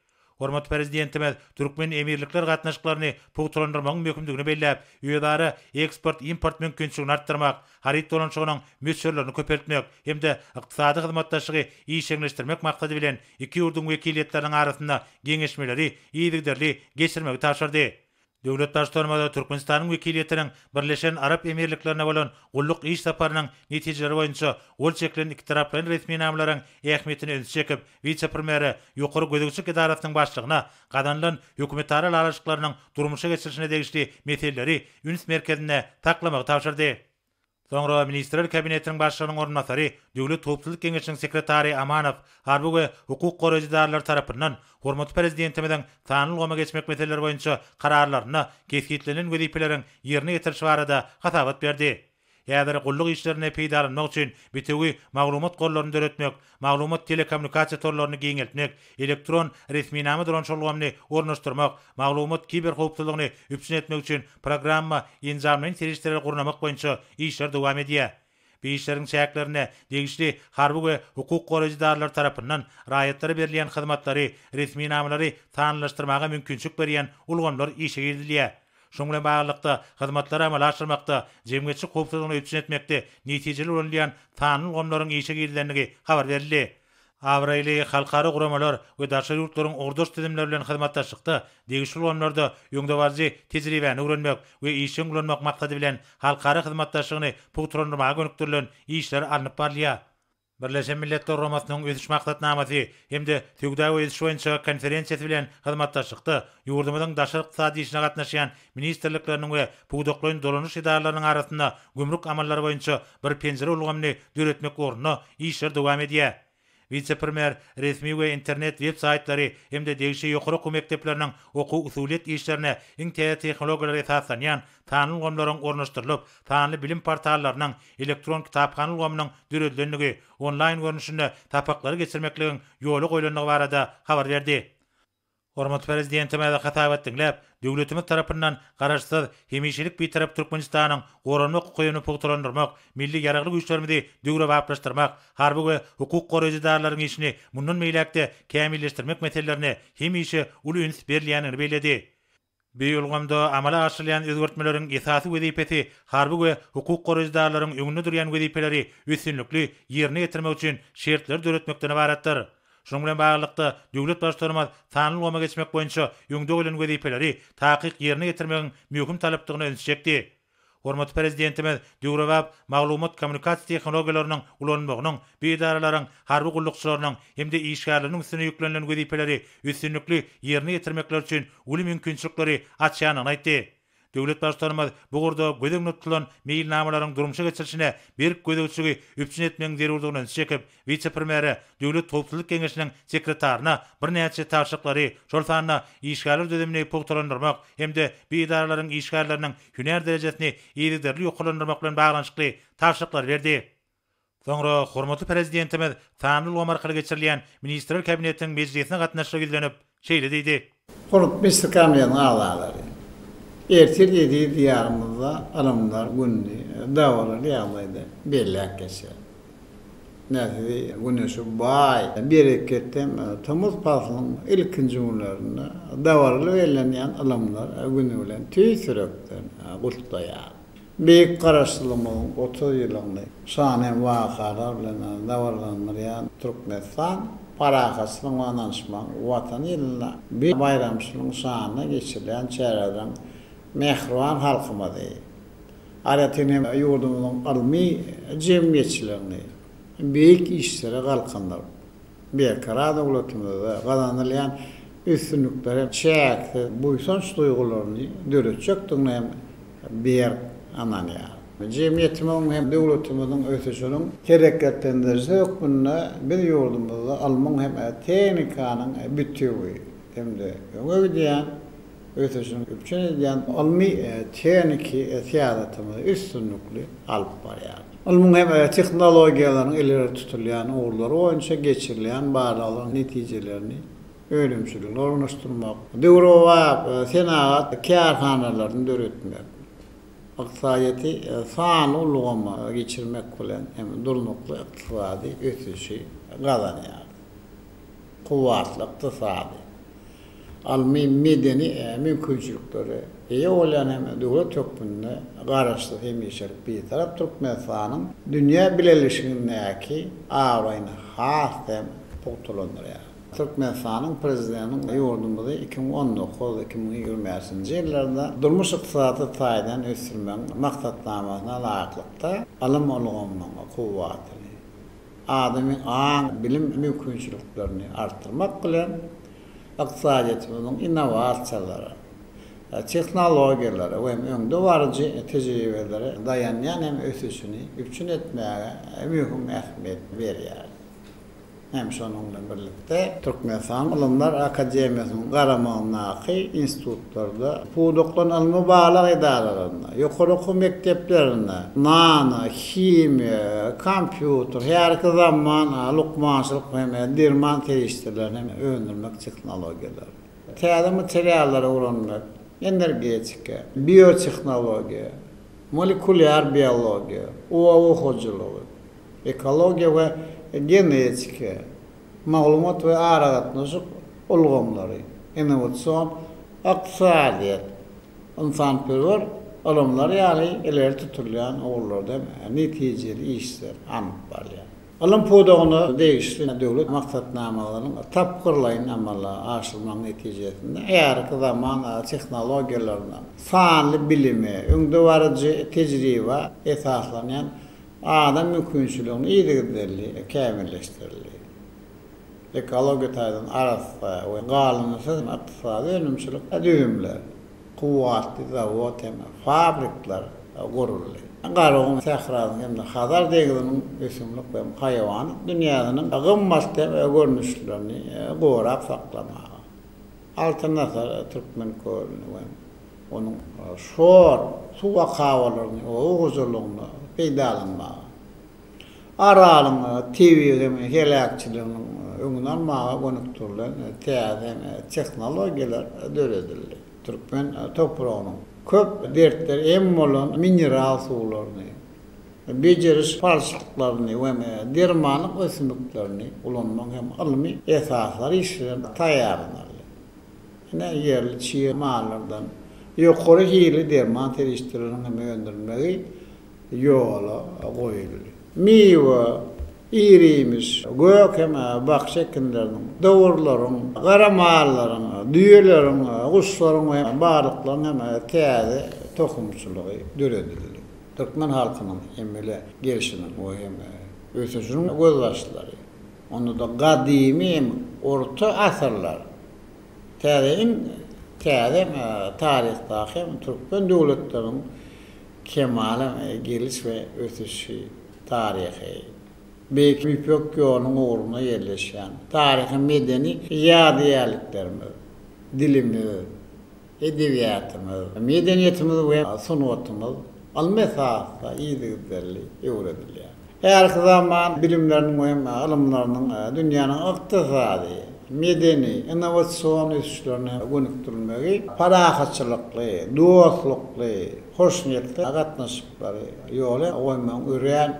Hormat prezidentimiz Türkmen emirlikler gatnaşyklaryny pugtulandyrmagyň mümkindigini belläp, ýödary eksport import mümkinçiligini artdyrmak, harit dolanşygynyň möçürlerini köpertmek hemde ykdysady hyzmatdaşlygy işeňleşdirmek maksady bilen iki ýurdun wekiliyetleriniň arasynda geňeşmeleri ýygyderli geçirmegi taşyrdy. Döwlet başçylygynda Türkmenistanyň wekiliyetiniň Birleşen Arap Emirliklerine bolan gulluk iş saparynyň netijeleri boýunça ol çekilen iki taraplaryň resmi namlaryň ähmiýetini öňe çekip, vice-premieri ýokary gödekçilik idarasynyň başlygyna gadanlan hökümetara araşyklarynyň durmuşa geçirişine degişli meseleleri üns merkezine taklamagy tapşyrdy. Soňra Ministrler Kabinetiniň başlygynyň ornatary, Döwlet Topçuluk Geňeşiniň sekretary Amanow, harby hukuk goraýjydarlar tarapyndan hormatly prezidentimiziň sanyl goma geçmek meseleleri boýunça kararlaryna kesgitlenen wezipeleriň ýerine ýetirişi barada hasabat berdi. Ýa-da gulluk işlerine peýdalanmak üçin bitegi maglumat gollaryny döretmek, maglumat telekommunikasiýa torlaryny geňeltmek, elektron resminame dolanşyklygamy ornaşdyrmak, maglumat kiber howpsuzlygyny üpsün etmek üçin programma ýenjamlaryň serişleri gurnamak boýunça işler dowam edýär. Bu işleriň şäklerine degişli harby we hukuk goraýjydarlar tarapyndan raýatlary berilýän hyzmatlary, resmi namalary tanlaşdyrmaga mümkinçilik berýän ulgamlar işe girdilýär. Şoň bilen baglykda hyzmatlary amal aşyrmakda, jemgyýetçi howpsuzlygyny üpsün etmekde netijeli bolan sanyl ulgamlaryň işe girilýänligi habar berildi. Awraýly halkara guramalar we daşary ýurtlaryň ordaş tizimleri bilen hyzmatdaşlykda degişli ulgamlarda ýöňdewazy tejribäni öwrenmek we işe ulanmak maksady bilen halkara hyzmatdaşlygyny pugtulandyrmaga gönükdirilen işler alınıp barylýar. Birleşen Milletler Romasynyň öýdüş maksatnamasy hemde Tögdawy öýdüş boýunça konferensiýasy bilen hyzmatdaşlykda ýurdumyzyň daşary ykdysady işine gatnaşýan ministrlikleriniň we pugdaklaryň dolanyş idaralarynyň arasynda gümrük amallary boýunça bir penjere ulgamny döretmek ornuny işler dowam edýär. Vice-premier resmi we internet web saytlary hemde degişli ýokary okuw mekdepleriniň okuw usulet işlerine iň täze tehnologiýalary esaslanýan sanyl ulgamlaryň ornaşdyrylyp, sanyly bilim portallarynyň elektron kitapxana ulgamynyň döredilendigi, online görnüşinde tapaklary geçirmekligiň ýoly goýulandygy barada habar berdi. Hormatly prezidentimiz hatabat dinläp, döwletimiz tarapyndan garaşsyz hemişelik bir tarap Türkmenistanyň goranmak hukukyny pugtulandyrmak, milli ýaraglyk güýçlerimizi döwre baplaşdyrmak, harby we hukuk goraýjydarlaryň işini mundan meýlekde kämilleşdirmek meselelerini hemişe uly üns berilýänini bellädi. Bu ýolgamda amala aşyrýan özgertmeleriň esasy wezipesi harby we hukuk goraýjydarlaryň öňünde durýan wezipeleri üstünlikli ýerine ýetirmek üçin şertler döretmekden ibaratdyr. Şoň bilen baglykda döwlet başçylarymyz sanyl goma geçmek boýunça ýöňde bolan wezipeleri takyk ýerine ýetirmegiň möhüm talapdygyny öňe çekdi. Hormatly prezidentimiz döwre maglumat kommunikasiýa tehnologiýalarynyň ulanmagynyň, bu idaralaryň, harby gullukçylarynyň hemde işgärleriň üstüne ýüklenilen wezipeleri üstünlikli ýerine ýetirmekler üçin uly mümkinçilikleri açýanyny aýtdy. Döwlet başçylarymyz bu gurda gödegini tutulan meýilnamalaryň durmuşa geçirişine berip gödegçiligi üpsün etmegiň zerurdygyny çekip, vice-premieri Döwlet Topçuluk Geňeşiniň sekretaryna bir näçe taşlyklary, şol sanyna işgärler döwlemini pugtulandyrmak hemde bu idaralaryň işgärleriniň hüner derejesini ýygyderli ýokalandyrmak bilen baglanşykly taşlyklar berdi. Soňra hormatly prezidentimiz sanyl goma arkaly geçirilýän Ministrler Kabinetiniň mejlisine gatnaşyp izlenip şeýle diýdi. Hormatly Mister Kabinetiniň agzalary. Ertir yedi diyarımızda alımlar günlü davalar yağlaydı. Bellek geçer. Neyse güneşi bay. Bir ekettem Tamuz pasının ilkinci günlerinde davalı verilen alımlar günüyle tüy sürekten kultta yağdı. Büyük karşılığımın otuz yılında şahane vakalar bilen davalanlayan Türkmenistan parakasının anlaşman vatan yılına bir bayramçılığın şahane geçirilen çevreden mehruan halkıma değil. Aratine yurdumuzun almi cemiyetçilerini, büyük işlere kalkanlar. Bir kara devletimizde kazanılayan üstünlükleri çekti. Bu sonuç duygularını dörtçöktüğünü hem bir ananya. Cemiyetimizin hem devletimizin ötesinin hareketlendirisi yok bununla bir yurdumuzda alman hem teknikanın bütüğü hem de öyle diyen ötesinin üpçün ediyen almi tekniki siyasetimiz üstünlükli alıp var yani. Alman hem teknolojiyaların ileri tutulayan uğurları oyunca geçirilen bağlanan neticelerini ölümsüzlüğünü oluşturmak. Devrova senaat kârhanalarını döretmek. Aksayeti sağın ulugama geçirmek bilen hem durnuklu iktisadi ötüşü kazanıyor. Kuvvetli iktisadi. almy medeni mümkinçilikleri iyi olan hem döwlet hökmünde garaşly hemişelik bir tarap Türkmenistanyň dünýä bileşigindäki awraýyny has hem potulandyr. Türkmenistanyň prezidentiniň ýurdumyzda iki bin on dokuz iki bin ýygrimi beşinji ýyllarda durmuş ykdysaty taýdan ösürmek maksatnamasyna laýyklykda alym bolganyň kuwwatyny, adamyň aň bilim mümkinçiliklerini artdyrmak bilen ykdysadyýetimiziň innovasiýalary, tehnologiýalary we öňde barjy tejribeleri dayanýan hem ösüşini üçin etmäge mühim ähmiýet berýär. Hem şonunla birlikde Türkmenistan Ulumlar Akademiýasynyň garamagyny institutlarda, puwdukdan almy balyk edaralarynda, ýokary okuw mekdeplerinde, nana, himiýa, kompýuter, härki zaman lukmançylyk we derman terişdirlerini öňürmek tehnologiýalary. Täze materiallary öwrenmek, energetika, biotehnologiýa, molekulyar biologiýa, owaw hojalygy, ekologiýa we genetika, maglumat we aragatnaşyk ulgamlary, innowasion, ykdysadyýat, insanperwer alymlar ýaly eler tuturlan ogullarda netijeli işler anyp barýar. Alym puwdugyny degişli döwlet maksatnamalaryny tapgyrlaýyn amala aşylmaň netijesinde ýarky zaman tehnologiýalaryna, sanly bilimi, öňde barjy tejribe esaslanýan adam mümkinçiligini ýetirildi, kämilleşdirildi. Ekologiýa taýdan arasda we galanyşy ykdysady önümçilik düýümler, kuwwatly zawod hem fabrikler guruldy. Garagyň sährasyň hem hazar degiliniň ösümlik we haýwan dünýäniň gymmatly we görnüşlerini gorap saklamagy. Alternativ Türkmen köýüni we onuň şor, suwa kawalaryny, oguzlygyny peýdalanmagy. Aralyny, T V we helakçylygynyň öňünden maga gönükdirlen täze tehnologiýalar döredildi. Türkmen topragynyň köp dertler em bolan mineral suwlaryny, beceriş falşylyklaryny we dermanlyk ösümliklerini ulanmak hem almy esaslar işler taýýarlandy. Ine ýerli çiýmalardan ýokary hili derman terişdirlerini hem öňdürmegi ýola goýuldy. Miwa, irimiş, gök hem bak şekillerinin, dowurlaryň, garamalaryň, düýelerin, guşlaryň we barlyklaryň hem täze tohumçylygy döredildi. Türkmen halkynyň emmele gelişiniň we hem ösüşiniň gözbaşlary. Onu da gadymy orta asyrlar. Täze täze taryhda hem Türkmen döwletleriň kemaly geliş we ösüşi tarihi, Büyük Büyük Yolu'nun uğruna yerleşen, tarihi medeni yadigarlıklarımız, dilimiz, edebiyatımız, medeniyetimiz ve sunatımız almesafda iyiliklerle öğreniliyor. Her zaman bilimlerin ve alımlarının dünyanın iktisadi, medeni, inovasyon üslerini gönükdürülmeyi, parahatçılıklı, dostluklı, hoşniyetli gatnaşyklary ýoly oýmaň ören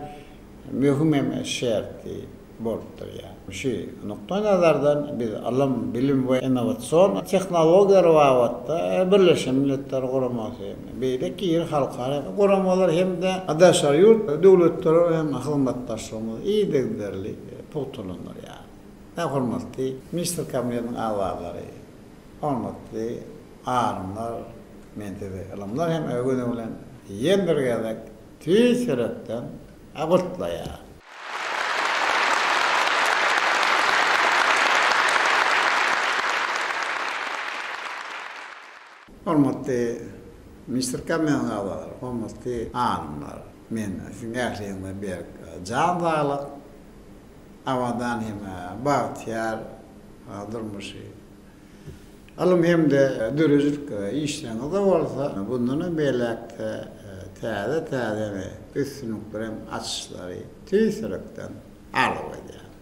mühim şerti bolupdyr ýa. Şu nokta nazardan biz alym, bilim we innovasyon tehnologiýalary wagtda Birleşen Milletler Guramasy, beýleki ýer halkara guramalar hemde adaşar ýurt döwletleri hem hyzmatdaşlygymyz iýdigderli potulanlar ýa. Ne hormatly Mister Kamilýanyň awalary, hormatly armlar, mentebe alımlar hem ögüne bilen ýendirgädek tüýserekden agyrtlaýar. Hormatly Mister Kamilýanyň awalary, hormatly armlar, men siziň ähliňizde bir jan baglyk awadan hem bagtyar durmuşy. Alım hem de dürüzlük işlerine de olsa bundan belirte täze täze ve üstünlükler hem açışları tüyserekten alıp eder.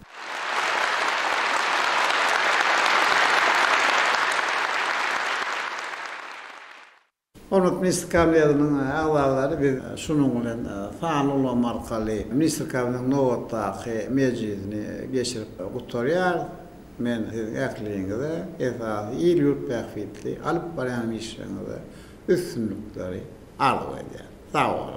Onu Mister Kamilýanyň awallary biz şunun bilen faal bolan arkaly Mister Kamilýanyň nowatdaky mejlisini geçirip gutarýar men äkliğinde esas iyi yurt bekfitli alıp barayan işlerinde üstünlükleri arzu ediyor. Sağ olun.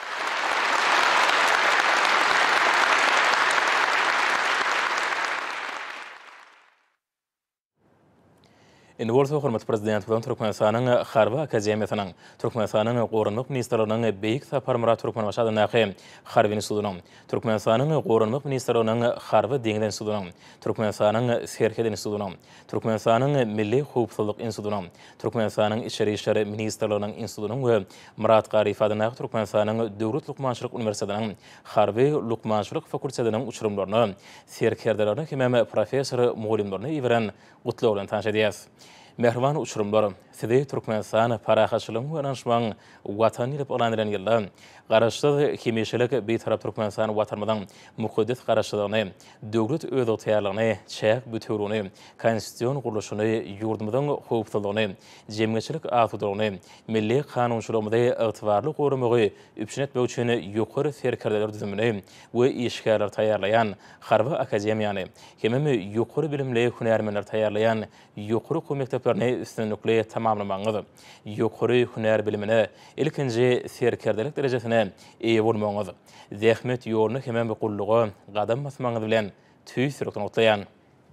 Indi bolsa hormat prezident bilen Türkmenistanyň Harby Akademiýasynyň, Türkmenistanyň Gorunlyk Ministrliginiň beýik sapar Murat Türkmen başadynaky Harby Institutynyň, Türkmenistanyň Gorunlyk Ministrliginiň Harby Deňiz Institutynyň, Türkmenistanyň Serhede Institutynyň, Türkmenistanyň Milli Howpsuzlyk Institutynyň, Türkmenistanyň İçeri işleri Ministrliginiň Institutynyň we Murat Garif adynaky Türkmenistanyň Döwlet Lukmançylyk Uniwersitetining Harby Lukmançylyk fakultetiniň uçurumlaryny, serkerderlerini hem professory, mugallimlerini iwren gutlaw bilen tanış edýäs. Mehriban uçurumlar, Sidi Türkmenistan parahaçylygyň we anşmaň watan ýylyp alandyran ýylda garaşsyz hemişelik beýtarap Türkmenistan watanymyň mukaddes garaşsyzlygyny, döwlet öz otýarlygyny, çäk bütünlüğini, konstitusiýon guruluşyny, ýurdumyzyň howpsuzlygyny, jemgyçilik asudygyny, milli kanunçylygymyzy ygtybarly gorumagy üpçün etmek üçin ýokary serkerdeler düzümini we işgärler taýýarlayan Harby Akademiýany, hemem ýokary bilimli hünärmenler taýýarlayan ýokary mekdeplerini üstünlükli tamamlamaňyz, ýokary hünär bilimine, ilkinji serkerdelik derejesine eýe bolmaňyz, zähmet ýoluny hemem gullugy gadam basmaňyz bilen tüýsürükden otlaýan.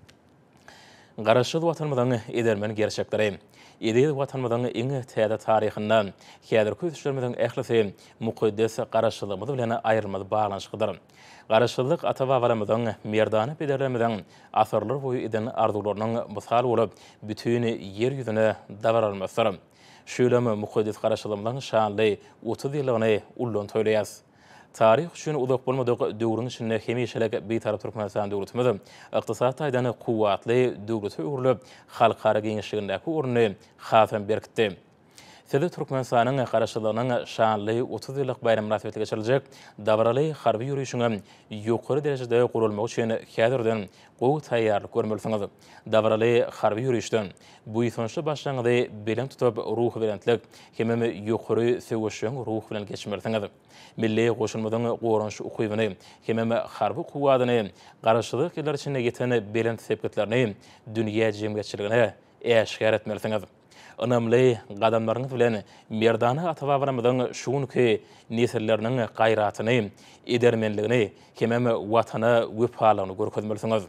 Garaşsyz watanymyzyň edermen gerçekleri, Edil watanymyzyň iň täze taryhynda häzirki ösüşlerimiziň ählisi mukaddes garaşsyzlygymyz bilen aýrylmaz baglanyşydyr. Garaşsyzlyk ata-babalarymyzyň merdany pederlerimiziň asarlar boýu eden arzularynyň mysal bolup bütün ýer ýüzüne dabar almasydyr. Şöylemi mukaddes garaşsyzlygymyzyň şanly otuz ýyllygyny ullan toýlaýas. Tarih üçin uzak bolmadyk döwrüň içinde hemişelik beýtarap Türkmenistan döwletimiz ykdysat taýdany kuwatly döwlete öwrülip halkara geňişligindäki orny hasam berkitdi. Sedi Türkmenistanyň garaşsyzlygynyň şanly otuz ýyllyk bayram münasibeti geçiriljek dabaraly harby ýürüýüşiňe ýokary derejede gurulmak üçin häzirden gowy taýýarlyk görmeliňiz. Dabaraly harby ýürüýüşden bu ýysançly başlangydy bilen tutup ruh berentlik hemem ýokary söwüşiň ruh bilen geçmeliňiz. Milli goşulmadyň gorunç ukybyny hemem harby kuwadyny garaşsyzlyk ýyllar içinde geten belent sepetlerini dünýä jemgyýetçiligine äşkär etmeliňiz. Önemli gadamlaryňyz bilen merdany ata-babalarymyzyň şuňky nesilleriniň gaýratyny, edermenligini, hemem watana wepalygyny görkezmeliňiz.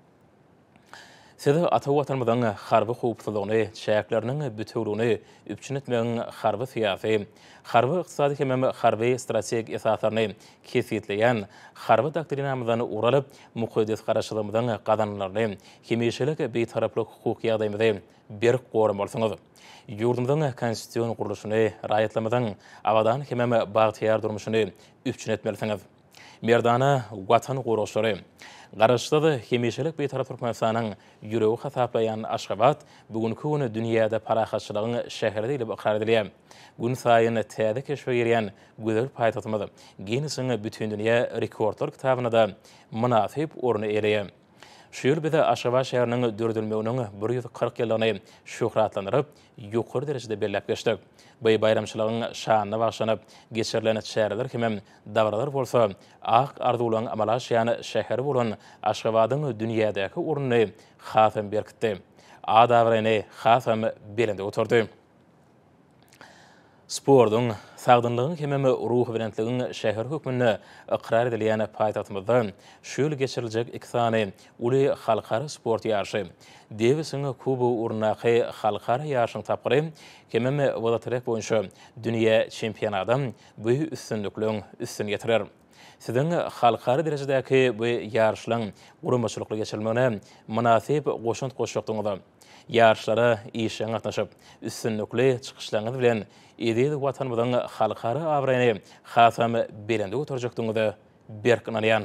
Sedi ata watanymyzyň harby howpsuzlygyny, çäkleriniň bütünlüğini üpçün etmegiň harby syýasy, harby ykdysady hemem harby strategik esaslaryny kesitleýän, harby doktrinamyzdan uralyp mukaddes garaşsyzlygymyzyň gazanlaryny, hemişelik beýtaraplyk hukuky ýagdaýymyzy berk goramalysyňyz. Ýurdumyzyň konstitusiýon guruluşyny raýatlamadan awadan hemem bagtyar durmuşyny üpçün etmeliňiz. Merdana watan guruluşlary, garaşsyz hemişelik beýtarap Türkmenistanyň ýüregi hasaplayan Aşgabat bugünkü güni dünýäde parahaçylygyň şäheri diýilip ikrar edilýär. Gün saýyn täze keşfe girýän güzel paýtagtymyz Guinness'ň bütün dünýä rekordlar kitabyna da münasip orny eýleýär. Şu ýyl bize Aşgabat şäheriniň dördülmeginiň bir ýüz kırk ýyllygyny şöhratlandyryp ýokary derejede belläp geçdik. Bu bayramçylygyň şanyna bagşlanyp geçirilen şäherler hemem dawralar bolsa, ak arzuwlaryň amala aşýan şäher bolan Aşgabatyň dünýädäki ornuny hasam berkitdi. A dawrany hasam belinde oturdy. Spordyň sagdynlygyň hemem ruh berentligiň şäher hökmünde ikrar edilýän paýtagtymyzda şu ýyl geçiriljek iki sany uly halkara sport ýarşy, Davis'in Kubu urnaky halkara ýarşyň tapgyry hemem wadatrek boýunça dünýä çempionatynda bu üstünlükliň üstün getirer. Siziň halkara derejedäki bu ýarşylaryň guramaçylykly geçirilmegine münasip goşunt goşakdyňyzda ýarşlara işe gatnaşyp üstünlükli çykyşlaryňyz bilen edil watanymyzyň halkara awraýany hasam belinde oturjakdyňyzy berkinalýan.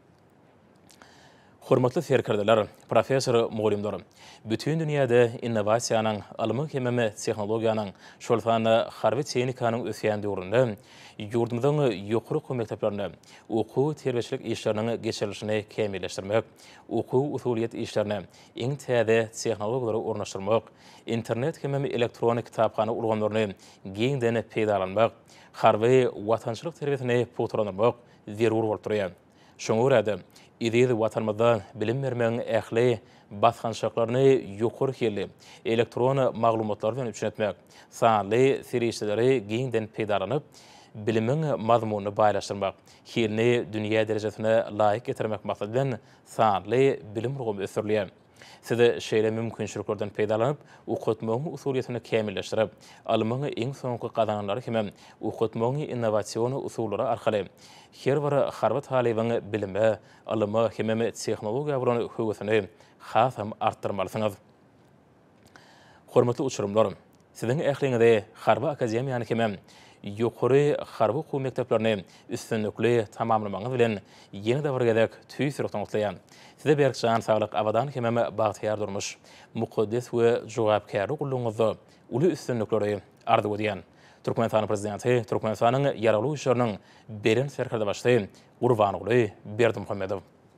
Hormatly serkerdeler, professor, mugallimler, bütün dünýäde innovasiýanyň, alymy hemem tehnologiýanyň, şolsany harby tehnikanyň ösýän döwründe ýurdumyzyň ýokary mekdeplerinde okuw terbiýeçilik işleriniň geçirilişini kämilleşdirmek, okuw usuliýet işlerini iň täze tehnologiýalary ornaşdyrmak, internet hemem elektronik kitapxana ulgamlaryny giňden peýdalanmak, harby watançylyk terbiýesini poturlanmak zerur bolup durýar. Şoňa görä İdidi watanmyzda bilim bermeň ähli basgançaklaryny ýokary keldi. Elektron maglumatlar bilen üçinetmek, sanly serişleri giňden peýdalanyp, bilimin mazmuny baýlaşdyrmak, hilni dünýä derejesine laýyk getirmek maksat bilen sanly bilim ruhumy ösürlýär. Size şeýle mümkinçiliklerden peýdalanyp, ukutmagy usuliýetini kämilleşdirip, alymyň iň soňky kazananlary hem ukutmagy innovasiýon usullary arkaly her bir harbat halybyň bilimi, alymy hem tehnologiýa bilen höwüsini hasam artdyrmalysyňyz. Hormatly uçurumlar, siziň ähliňizde harba akademiýany hem ýokary harba okuw mekteplaryny üstünlikli tamamlamagyňyz bilen ýeni dowr gezek tüýsürükden gutlaýan. Size berkşan saglyk abadan hem bagtyar durmuş, mukaddes we jogapkary gulluňyzda uly üstünlikleri ardy edýän. Türkmenistan prezidenti Türkmenistanyň ýaraly işleriniň beren serherde başly Gurbanoğlu Berdimuhammedow.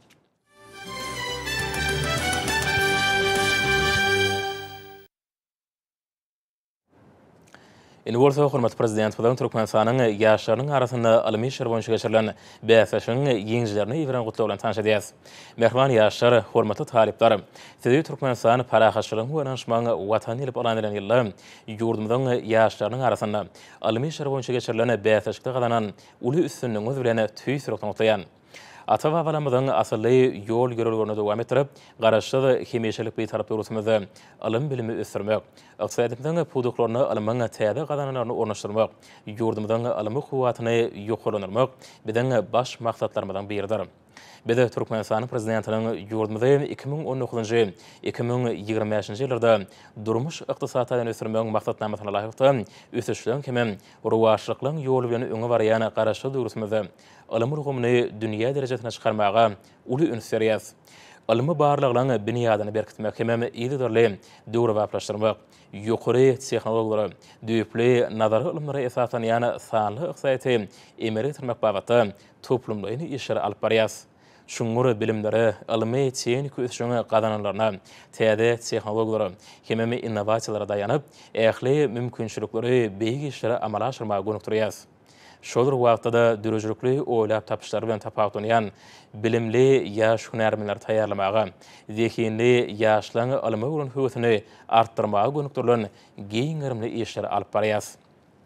Indi bolsa hormatly prezident bilen Türkmenistanyň ýaşlarynyň arasynda alymy işler boýunça geçirilen bäslaşyň ýeňjilerini ýigren gutlaw bilen tanış edýäs. Merhaban ýaşlar, hormatly talipler. Sizi Türkmenistan parahaçylygyny we anşmagyny watan ýylyp alan eden ýyllar ýurdumyzyň ýaşlarynyň arasynda alymy işler boýunça geçirilen bäslaşykda galanan uly üstünlüğiniz bilen tüýsürükden gutlaýan. Ata-babalarymyzyň asly ýol görelgerini dowam etdirip, garaşly hemişelik bir tarap ýurtmyzda alym bilimi ösürmek, ykdysadiýetiň puduklaryny alymyň täze gazananlaryny ornaşdyrmak, ýurdumyzyň alymy kuwatyny ýokarlandyrmak biziň baş maksatlarymyzdan biridir. Biz Türkmenistan prezidentiniň ýurdumyzy iki ming on dokuzunçy iki ming ýigirmäňçi ýyllarda durmuş ykdysadyny ösürmek maksatnamasyna laýyk ösüşden hem ruwaşlyklaryň ýoly bilen öňe barýan garaşly durusmyzda alymy ruhumy dünýä derejesine çykarmaga uly üns berýäs. Alymy barlygyny binýadyny berkitmek hem ýygydarly döwre baplaşdyrmak, ýokary tehnologiýalary, düýpli nazary ilmlere esaslanýan sanly ykdysaty emeri ýetirmek bagatda toplumlaryny işlere alyp barýas. Şuňur bilimleri, alymy tehnik ösüşüňe gazananlaryna, täze tehnologiýalary hem innovasiýalara daýanyp, ähli mümkinçilikleri beýik işlere amala aşyrmaga gönükdirýäs. Şol wagtda dürüjlükli oýlap tapyşlary bilen tapawdynýan bilimli ýaş hünärmenler taýýarlamaga, zehinli ýaşlaryň alymy bilen höwüsini artdyrmaga gönükdirilen giň önemli işler alyp barýas.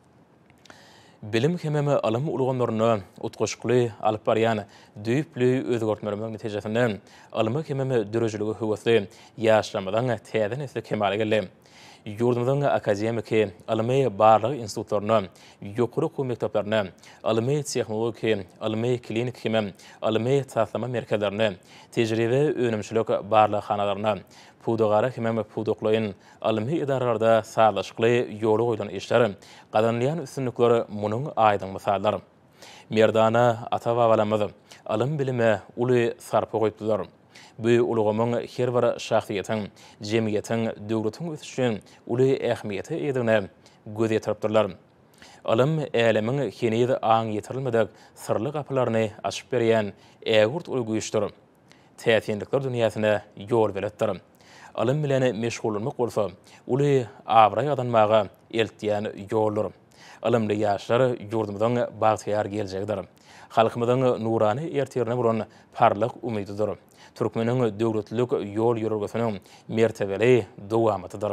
Bilim hem alymy ulganylaryny utgaşykly alyp barýan düýpli özgörtmeleriň netijesinde alymy hem dürüjligi höwüsli ýaşlamadan täze nesli kemale geldi. Ýurdumyzyň akademiki, alymy barlyk institutlaryny, ýokary okuw mekteplaryny, alymy tehnologiki, alymy klinik hem alymy taslama merkezlerini, tejribe önümçilik barlykhanalarını, pudogara hem pudoklaryň alymy idaralarda sağlaşykly ýoly goýulan işler, gazanýan üstünlikleri munyň aýdyň misallar. Merdana ata-babalarymyz alym bilime uly sarpa goýupdylar. Bu ulgamyň her bir şahsiýetiň, jemgyýetiň, döwletiň ösüşiň uly ähmiýeti edine göz ýetiripdirler. Alym elemiň henüz aň ýetirilmedik sirli gapylaryny açyp berýän ägurt ulguýuşdyr. Täsinlikler dünýäsine ýol beretdir. Alym bilen meşgullanmak bolsa, uly abra ýadanmaga eltýän ýoldur. Alymly ýaşlar ýurdumyzyň bagtyar geljegdir. Halkymyzyň nurany ertirine bolan parlak umydydyr. Türkmeniň döwletlik ýol ýörelgesiniň mertebeli dowamatydyr.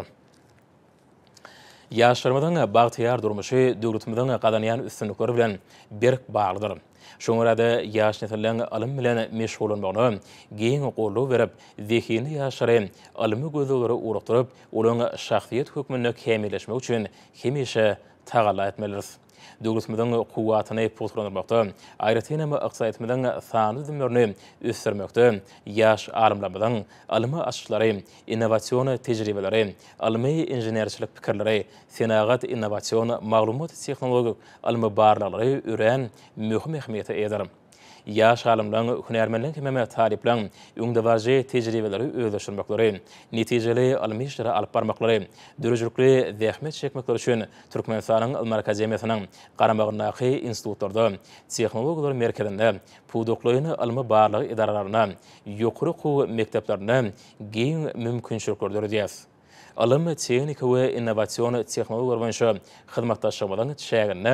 Ýaşlarymyzyň bagtyar durmuşy döwletimiziň gazanýan üstünlikleri bilen berk baglydyr. Şoňa da ýaş nesiliň alym bilen meşgullanmagyny giň goýuly berip, zehini ýaşlary alymy gözleri urakdyryp, olaryň şahsiýet hökmüni kämilleşmek üçin hemişe tagalla etmelidir. Döwletimiziň kuwatyny putrandyrmakda, aýratynam ykdysadyýetimiziň sany dümlerini ösürmekde, ýaş alymlarymyzyň alymy açyklary, innovasiýon tejribeleri, alymy inženerçilik pikirleri, senagat innovasiýon maglumat tehnologik alymy barlyklary ören möhüm ähmiýete eder. Ýaş alymlaryň hünärmenlik hem talipläň öňdewaji tejribeleri özleşdirmekleri, netijeli alymy işlere alyp barmaklary, dürüjlükli zähmet çekmekleri üçin Türkmenistanyň Ilm Akademiýasynyň garamagynaky institutlarda, tehnologiýalar merkezinde, pudoklaryny alymy barlyk idaralaryna, ýokary okuw mekdeplerine giň mümkinçilikler berýär. Alym tehnika we innovasiýon tehnologiýalar boýunça hyzmatdaşlygymyň çägini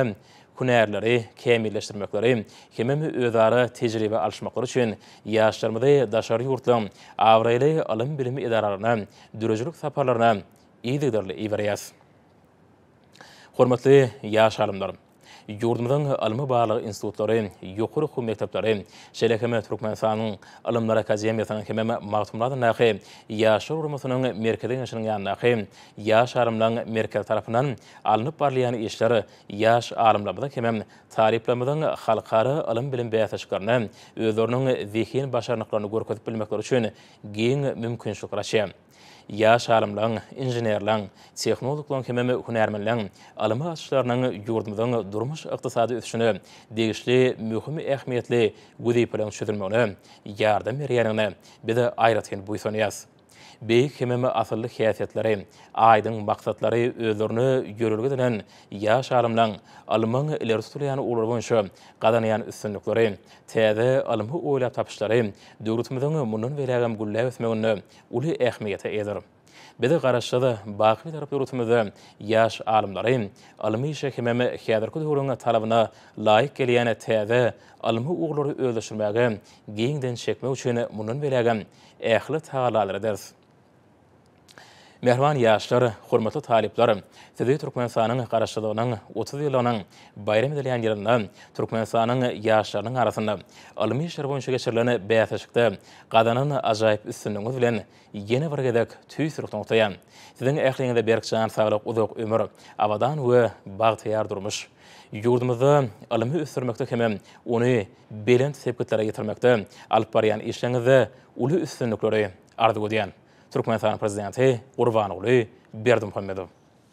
hünärleri kämilleşdirmekleri, hemem özara tejribe alşmakları üçin ýaşlarymyzy daşary ýurtlaryň awraýly alym bilimi idaralarına, dürejlik saparlaryna iýdigdirli iýberýär. Hormatly ýaş alymlar, Yurdumyzyň alymy barlygy institutlary, ýokary hukuk mektepleri, şeýlekeme Türkmenistanyň Alymlar Akademiýasynyň hemem magtumlary nähe ýaşlar urumysynyň merkezi ýaşanyň ýanyna ýaş alymlaryň merkez tarapyndan alınıp barlayan işleri ýaş alymlarymyza hemem taliplerimizin halkara alym bilim beýatçylaryna özleriniň zihni başarnyklaryny görkezip bilmekleri üçin giň mümkinçilik raşy. Ýaş alymlaryň, inženerlaryň, tehnologlaryň hemem hünärmenleriň alymy açyşlarynyň ýurdumyzyň durmuş ykdysady ösüşine degişli mühim ähmiýetli güýdiplerin çözülmegine ýardam berýänine bize aýratyn buýsanýas. Beýik hemem asylly häsiýetleri, aýdyň maksatlary özlerini görülge edilen ýaş alymlaryň alymyň ileri sürýän ular boýunça gadanýan üstünlikleri, täze alymy oýlap tapyşlary döwletimiziň mundan berägem güllä ösmegine uly ähmiýete edir. Bize garaşyda baky tarap döwletimizde ýaş alymlary alymy işe hemem häzirki döwrüň talabyna laýyk gelýän täze alymy uglary özleşdirmäge giňden çekmek üçin mundan berägem ähli tagalary. Mehriban ýaşlar, hormatly talipler, sizi Türkmenistanyň garaşdygynyň otuz ýylynyň bayram edilýän ýerinde Türkmenistanyň ýaşlarynyň arasynda alymy işler boýunça geçirilen beýatçylykda gadanyň ajaýyp üstünlügi bilen ýene bir gedek tüýsürük noktaýan. Siziň ähliňizde berkjan saglyk, uzak ömür, awadan we bagtyar durmuş. Ýurdumyzda alymy üstürmekde hemem ony belent sepketlere ýetirmekde alyp barýan işleňizde uly üstünlikleri arzu edýän. Türkmenistan prezidenti Watan Habarlary Berdimuhammedow.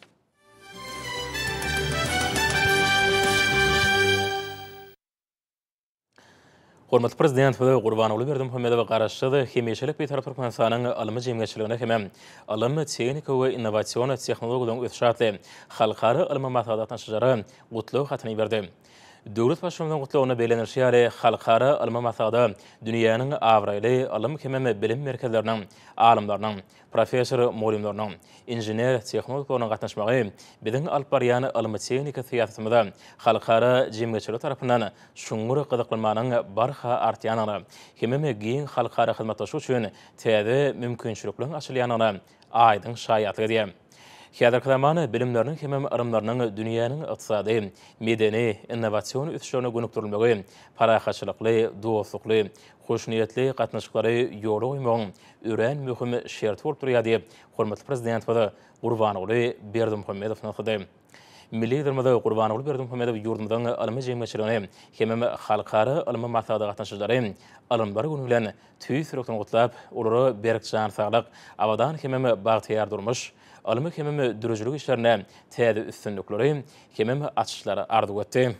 Hormatly prezident we Watan Habarlary Berdimuhammedow garaşdygy hemeşelik beýtarap Türkmenistanyň alymy jemgyýetçiligine hemem alymy tehnika we innovasiýon tehnologiýaryň ösüşatly halkara alymy maslahatlaryň şajary gutluw hatyny berdi. Döwlet başçylygynyň gutluwyna beýlenýär halkara alymy maslahaty dünýäniň awraýly alym hemem bilim merkezleriniň alymlarynyň, professor molimlarynyň, injener tehnologlarynyň gatnaşmagy biziň alyp barýan alymy tehnika syýasatymyzda halkara jemgyýetçilik tarapyndan şuňgury gyzyklanmanyň barha artýanyny, hemem giň halkara hyzmatlaşy üçin täze mümkinçilikler açylýanyny aýdyň şaýatlyk edýär. Häzirki zamany bilimleriniň hemem arymlarynyň dünýäniň ykdysady, medeni, innovasiýon ösüşlerine gönükdirilmegi, parahaçylykly, dostlukly, hoşniýetli gatnaşyklary ýoly goýmagyň ören möhüm şerti bolup durýar diýip hormatly prezident we Watan Habarlary Berdimuhammedow nähede. Milli ýermizde Watan Habarlary Berdimuhammedow ýurdumyzyň alymy jemgyýetçiligine hemem halkara alymy maksady gatnaşyjylary alymlary günü bilen tüýsürükden gutlap, olary berkjan saglyk, awadan hemem bagtyar durmuş, alymy hemem dürejlik işlerine täze üstünlikleri, hemem açyşlary arzu etdi.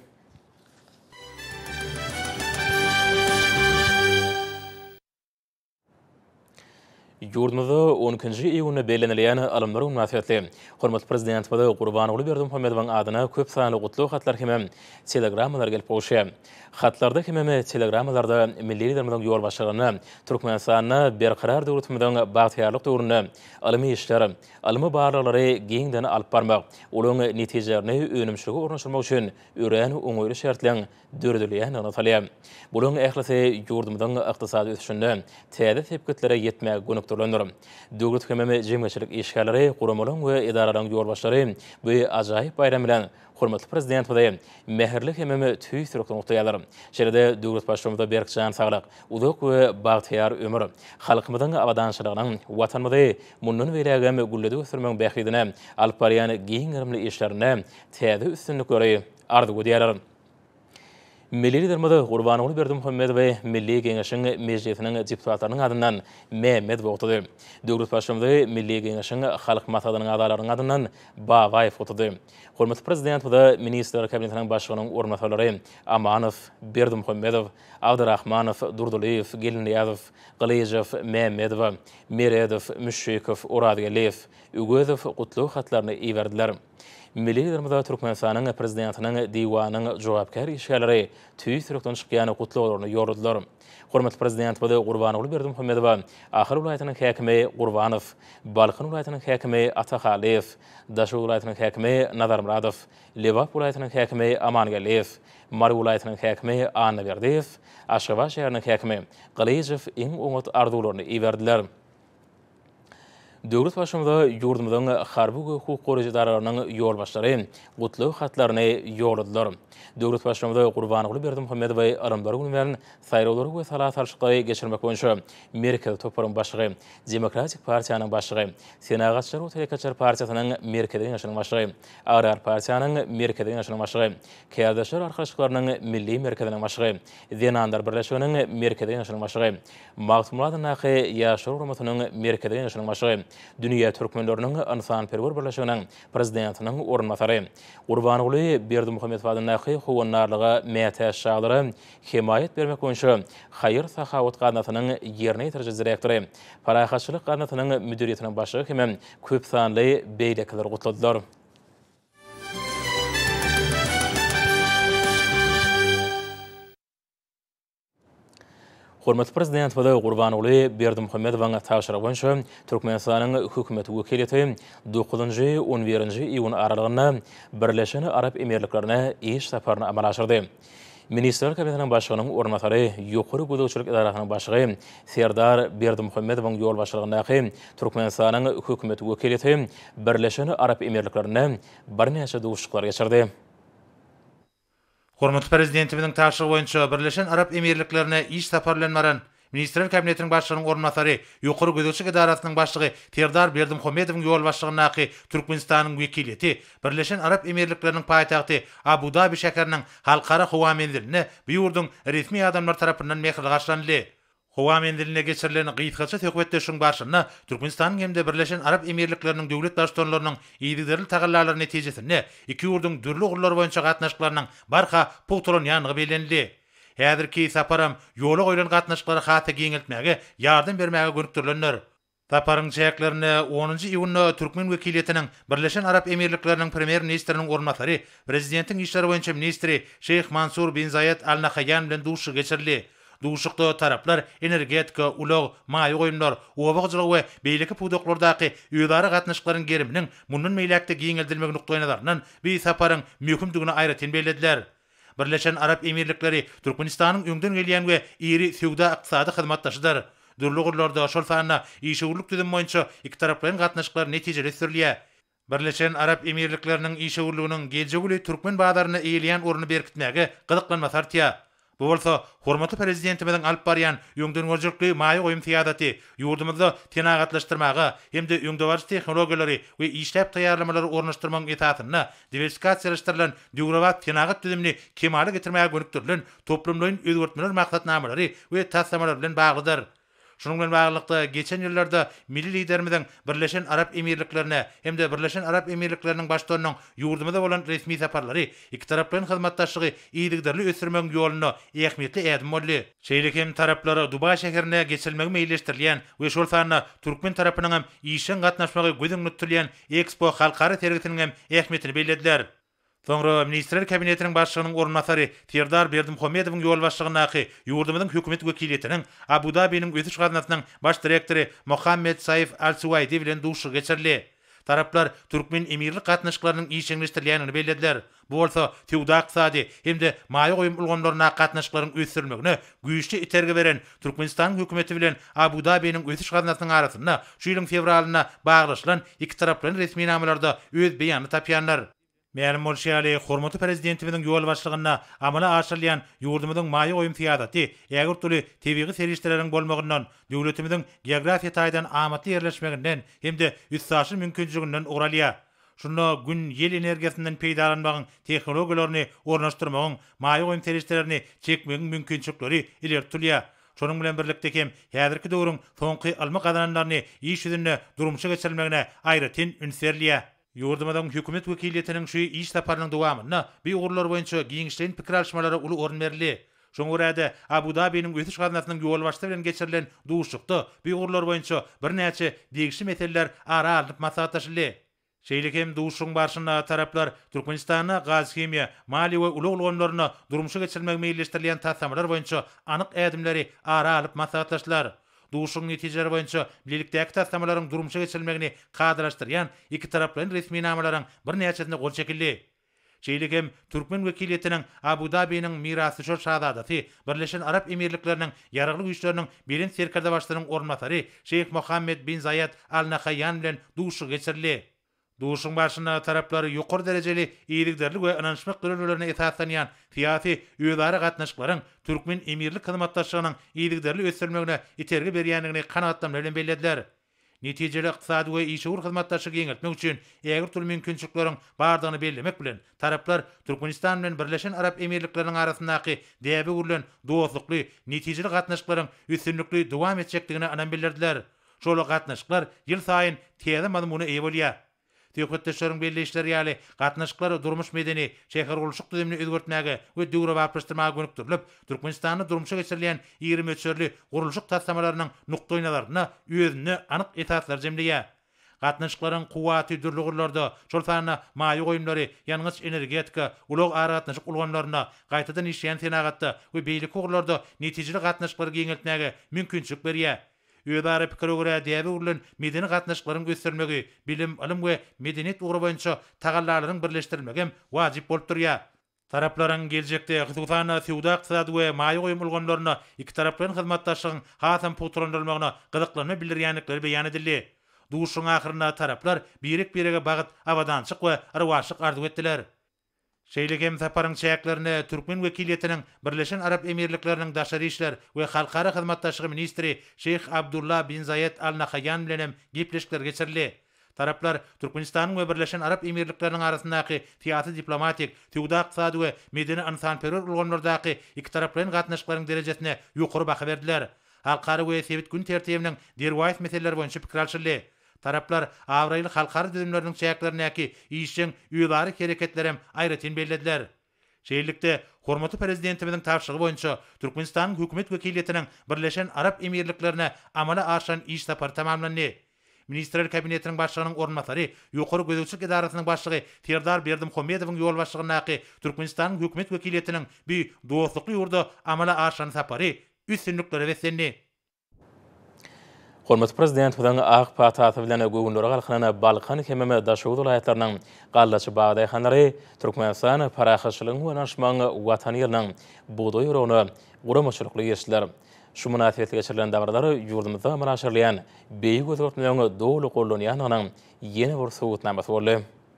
Ýurdumyzda on ikinji iýuny beýlenilýän alymlar münasibetli hormatly prezident we Watan Habarlary Berdimuhammedowyň adyna köp sanly gutluw hatlar hemem telegrammalar gelip goşýar. Hatlarda hemem telegrammalarda milli liderimiziň ýol başlygyny Türkmenistanyna berkarar döwletimiziň bagtyarlyk döwrüne alymy işler, alymy barlary giňden alyp barmak, olaryň netijelerini önümçiligi ornaşdyrmak üçin ören oňoýly şertleň döredilýän anatalýar. Bularyň ählisi ýurdumyzyň ykdysady ösüşinde täze sepketlere ýetmek gönükdirlendir. Döwlet hemem jemgyýetçilik işgärleri, guramalaryň we idaralaryň ýol başlary bu ajaýyp bayram bilen hormatly prezident we meherlik hemem tüýsürükden noktaýalar. Şeýle döwlet başçylygynda berkjan saglyk, uzak we bagtyar ömür, halkymyzyň awadançylygynyň watanymyzy mundan berägem güllede ösürmek bähidine alyp barýan giň ýerli işlerine täze üstünlikleri arzu edýärler. Milli liderimiz Watan Habarlary Berdimuhammedow we Milli Geňeşiň mejlisiniň deputatlarynyň adyndan Mehmet Wagtady. Döwlet başçymyzy Milli Geňeşiň halk maslahatynyň adalarynyň adyndan Babaýew Wagtady. Hormatly prezident we ministrler kabinetiniň başlygynyň ornatçylary Amanow, Berdimuhammedow, Abdurrahmanow, Durduliýew, Gelniýazow, Galejew, Mehmedow, Meredow, Müşşekow, Oradgaliýew, Ügezow gutluw hatlaryny iýerdiler. Milli Ýermizde Türkmenistanyň prezidentiniň diwanyň jogapkar işgärleri tüý sürekden çykýany gutluglaryny ýordular. Hormatly prezident bada Gurbanoğlu Berdimuhammedow, Ahar welaýatynyň häkimi Gurbanow, Balkyn welaýatynyň häkimi Atahaliyew, Daşy welaýatynyň häkimi Nazarmuradow, Lewap welaýatynyň häkimi Amangaliyew, Mary welaýatynyň häkimi Annaberdiyew, Aşgabat şäheriniň häkimi Galyjew iň umut arzularyny iberdiler. Döwlet başçymyza ýurdumyzyň harby hukuk goraýjydararynyň ýolbaşçylary gutluk hatlaryny ýoldular. Döwlet başçymyza Gurbanoğlu Berdimuhammedow arymdary günleriň saýrawlary we salat alşyklary geçirmek boýunça Merkez toparyň başlygy, Demokratik partiýanyň başlygy, Senagatçylar we Telekaçar partiýasynyň merkezi ýaşanyň başlygy, Agrar partiýanyň merkezi ýaşanyň başlygy, Käýerdaşlar arkaşlyklarynyň milli merkeziniň başlygy, Zenandar birleşiginiň merkezi ýaşanyň başlygy, Magtumuladyň naky ýaşar uramatynyň merkezi ýaşanyň başlygy, Dünýä türkmenleriniň Ansanperwer birleşiginiň prezidentiniň ornatary, Gurbanoğlu Berdimuhammedowyň naky howanlarlyga mätäş şaglary himayet bermek boýunça Haýyr Sahawat ganatynyň ýerine ýetirjek direktory, Parahaçylyk ganatynyň müdiriýetiniň başlygy hem köp sanly beýlekler gutladylar. Hormatly prezident bada Gurbanoğlu Berdimuhammedowyň taşyrygy boýunça Türkmenistanyň hökümeti wekileti dokuzunjy on birinji iýun aralygynda Birleşen Arap Emirliklerine iş saparyny amal aşyrdy. Ministrler Kabinetiniň başlygynyň ornatary, ýokary gödäwçilik idarasynyň başlygy Serdar Berdimuhammedowyň ýolbaşçylygyndaky Türkmenistanyň hökümeti wekileti Birleşen Arap Emirliklerine bir näçe dowuşyklar geçirdi. Hormatly prezidentimiň taşyrygy boýunça Birleşen Arap Emirliklerine iş saparlanmaran Ministrler Kabinetiniň başlygynyň ornatary, ýokary gödäwçilik idarasynyň başlygy Serdar Berdimuhammedowyň ýolbaşçylygyndaky Türkmenistanyň wekileti Birleşen Arap Emirlikleriniň paýtagty Abu Dabi şäheriniň halkara howa menziline bu ýurdun resmi adamlar tarapyndan mehri garşylandy. Howa menziline geçirilen gyýtgaça töhbetleşiň barşyna Türkmenistanyň hemde Birleşen Arap Emirlikleriniň döwlet başçylarynyň ýygyderli tagallalary netijesinde iki ýurdun dürli ugurlar boýunça gatnaşyklarynyň barha pugturan ýanygy belenli. Häzirki saparam ýola goýulan gatnaşyklary hata giňeltmäge, ýardym bermäge gönükdirlenler. Saparyň çäklerini onunjy iýunda Türkmen wekiliýetiniň Birleşen Arap Emirlikleriniň premier ministriniň ornatary, prezidentiň işleri boýunça ministri Şeyh Mansur bin Zayed Al Nahyan bilen duşy geçirli. Duşukda taraplar energetika, ulaq, maýy goýumlar, obagçylyk we beýleki pudoklardaky ýödary gatnaşyklaryň geriminiň mundan meýlekde giňeldilmegi nukdaýnalaryndan bir saparyň möhümdigini aýratyn belediler. Birleşen Arap Emirlikleri Türkmenistanyň öňden gelýän we iri söwda ykdysady hyzmatdaşydyr. Dürli ugurlarda şol sanyna işewurluk düzüm boýunça iki taraplaryň gatnaşyklary netijeli sürülýär. Birleşen Arap Emirlikleriniň işewurlugynyň geljeguli Türkmen badaryna eýilýän orny berkitmäge gyzyklanma sartýar. Bu bolsa hormatly prezidentimiň alyp barýan ýöňden görjekli maýy goýum fiýadaty ýurdumyzda tenagatlaşdyrmaga hemde ýöňde barjy tehnologiýalary we işläp taýýarlamalary ornaşdyrmagyň etatyna diversifikasiýalaşdyrylan döwrawat tenagat düzümini kemale getirmäge gönükdirilen toplumlaryň özgertmeler maksatnamalary we taslamalar bilen baglydyr. Şunun bilen baglykda geçen ýyllarda milli liderimiň Birleşen Arap Emirliklerine hemde Birleşen Arap Emirlikleriniň başçylarynyň ýurdumyzda bolan resmi saparlary iki taraplaryň hyzmatdaşlygy iýligderli ösürmek ýoluny ähmiýetli ädim boldy. Şeýle hem taraplary Dubai şäherine geçilmegi meýilleşdirilýän we şol sanyna Türkmen tarapynyň hem işin gatnaşmagy gözüň nutulýan Expo halkara tergitiniň hem ähmiýetini belediler. Soňra Ministrler Kabinetiniň başlygynyň ornatary Serdar Berdimuhammedowyň ýolbaşçylygyndaky ýurdumyzyň hökümet wekiliýetiniň Abu Dabi'niň ötüş ganatynyň baş direktori Mohammed Saif Al-Suwaydi bilen duşy geçirli. Taraplar Türkmen emirlik gatnaşyklarynyň işleňleşdirilýänini belediler. Bu bolsa töwda ykdysady hemde maýy goýum ulgamlaryna gatnaşyklaryň ösürmegine güýçli iterge beren Türkmenistan hökümeti bilen Abu Dabi'niň ötüş ganatynyň arasynda şu ýylyň fevralyna baglaşylan iki taraplaryň resmi namalarda öz beýany tapýanlar. Mälim bolşýaly hormatly prezidentimiň ýol başlygyna amala aşyrylýan ýurdumyzyň maýy goýum fiýadaty äger türlü tebigy serişdeleriň bolmagyndan döwletimiň geografiýa taýdan amatly ýerleşmeginden hemde üstsaşy mümkinçiliginden uralýar. Şunda gün ýel energiýasinden peýdalanmagyň tehnologiýalaryny ornaşdyrmagyň maýy goýum serişdelerini çekmegiň mümkinçilikleri ilertilýär. Şonuň bilen birlikde hem häzirki döwrüň soňky alma gazananlaryny iş ýüzünde durmuşa geçirilmegine aýratyn ünserliýär. Ýurdumyzyň hökümet wekiliýetiniň şu iş saparynyň dowamyna bir ugurlar boýunça giňişleýän pikir alşmalary uly orun berli. Şoň göräde Abu Dabi'niň ötüş ganatynyň ýol başçy bilen geçirilen duşukda bir ugurlar boýunça bir näçe degişli meseleler ara alyp maslahatlaşyldy. Şeýlekem duşuň barşyna taraplar Türkmenistana gaz himiýa, mali we uly ulgamlaryna durmuşa geçirmek meýilleşdirilen tasamlar boýunça anyk ädimleri ara alyp maslahatlaşdylar. Duşuň netijeleri boýunça birlikdäki tasamlaryň durmuşa geçirilmegini kadalaşdyrýan iki taraplaryň resmi namalaryň bir näçesine gol çekildi. Şeýlekem Türkmen wekiliýetiniň Abu Dhabi'niň mirasçy şahzadaty, Birleşen Arap Emirlikleriniň ýaraglyk güýçleriniň birin serkerde başlaryň ornatary Şeyh Muhammed bin Zayed Al Nahyan bilen duşa geçirildi. Duşuň başyna taraplar ýokary derejeli iýlikderlik we ynançmak görelmelerine esaslanýan fiýasy öýdary gatnaşyklaryň Türkmen emirlik hyzmatdaşlygynyň iýlikderlik ösürmegine itergi berýändigini kanagatlanma bilen bellädiler. Netijeli iqtisadi we işur hyzmatdaşlygy ýeňeltmek üçin ägir türlü mümkinçilikleriň bardygyny bellemek bilen taraplar Türkmenistan bilen Birleşen Arap Emirlikleriniň arasyndaky däbi gürlen dostlukly, netijeli gatnaşyklaryň üstünlükli dowam etjekdigine anan bildirdiler. Şol gatnaşyklar ýyl saýyn täze mazmuny eýe bolýar. Töhfetdeşleriň belleşleri ýaly gatnaşyklar durmuş medeni, şäher gurulşyk düzümini özgertmäge we döwre bapyrşdyrmaga gönükdirilip, Türkmenistanyň durmuşa geçirilen ýygrimi ölçerli gurulşyk tassamalarynyň nukdaýnalaryna özüne anyk esaslar jemleýär. Gatnaşyklaryň kuwaty dürli gurlarda, şol sanyna maýy goýumlary, ýalňyz energetika, ulug aratnaşyk ulgamlaryna, gaýtadan işleýän senagatda we beýlik gurlarda netijeli gatnaşyklary geňeltmäge mümkinçilik berýär. Öýdary pikire görä däbi urulan medeni gatnaşyklaryň göstermegi, bilim, ilim we medeniýet ugry boýunça tagallalaryň birleşdirilmegi wajyp bolup durýar. Taraplaryň geljekde Hyzbutana sowda iqtisady we maýy goýum ulgamlaryna iki taraplaryň hyzmatdaşlygynyň hasam putrandyrylmagyna gyzyklanma bildirýänlikleri beýan edildi. Duşuň ahyryna taraplar birik-birege bagyt awadançyk we arwaşyk arzu etdiler. Şeýlegem saparyň çäklerini Türkmen wekiliýetiniň Birleşen Arap Emirlikleriniň daşary işler we halkara hyzmatdaşlygy ministri Şeyh Abdullah bin Zayed Al Nahyan bilen gepleşikler geçirildi. Taraplar Türkmenistanyň we Birleşen Arap Emirlikleriniň arasyndaky fiýasy diplomatik, tewda iqtisady we medeni ynsanperwer ulgamlardaky iki taraplaryň gatnaşyklaryň derejesine ýokary baha berdiler. Halkara we sebit gün tertibiniň derwäs meseleleri boýunça pikir alşyrdy. Taraplar awraýly halkara düzümleriniň çäklerindäki işiň öýdary hereketlerem aýratyn bellediler. Şeýlelikde hormatly prezidentimiziň tapşyrygy boýunça Türkmenistan hökümet wekiliýetiniň Birleşen Arap Emirliklerine amala aşan iş sapary tamamlandy. Ministrler kabinetiniň başlygynyň ornatary, ýokary gözegçilik idarasynyň başlygy Ferdar Berdimuhammedowyň ýol başlygynaky Türkmenistan hökümet wekiliýetiniň bu dostlukly ýurda amala aşan sapary üstünlükleri weslendi. Hormatly prezident bilen ak patasy bilen göwünlere galkyna Balkan kememe daşow welaýatlarynyň gallaçy bagdaýhanlary Türkmenistan parahaçylygyň we naşmagyny watan ýylynyň buğdoý ýorugyny guramaçylykly ýeşdiler. Şu münasibetli geçirilen davralary ýurdumyzda maraşyrlayan beýik özgörtmelerini dowly gollanýanynyň ýene bir sowutnamasy boldy.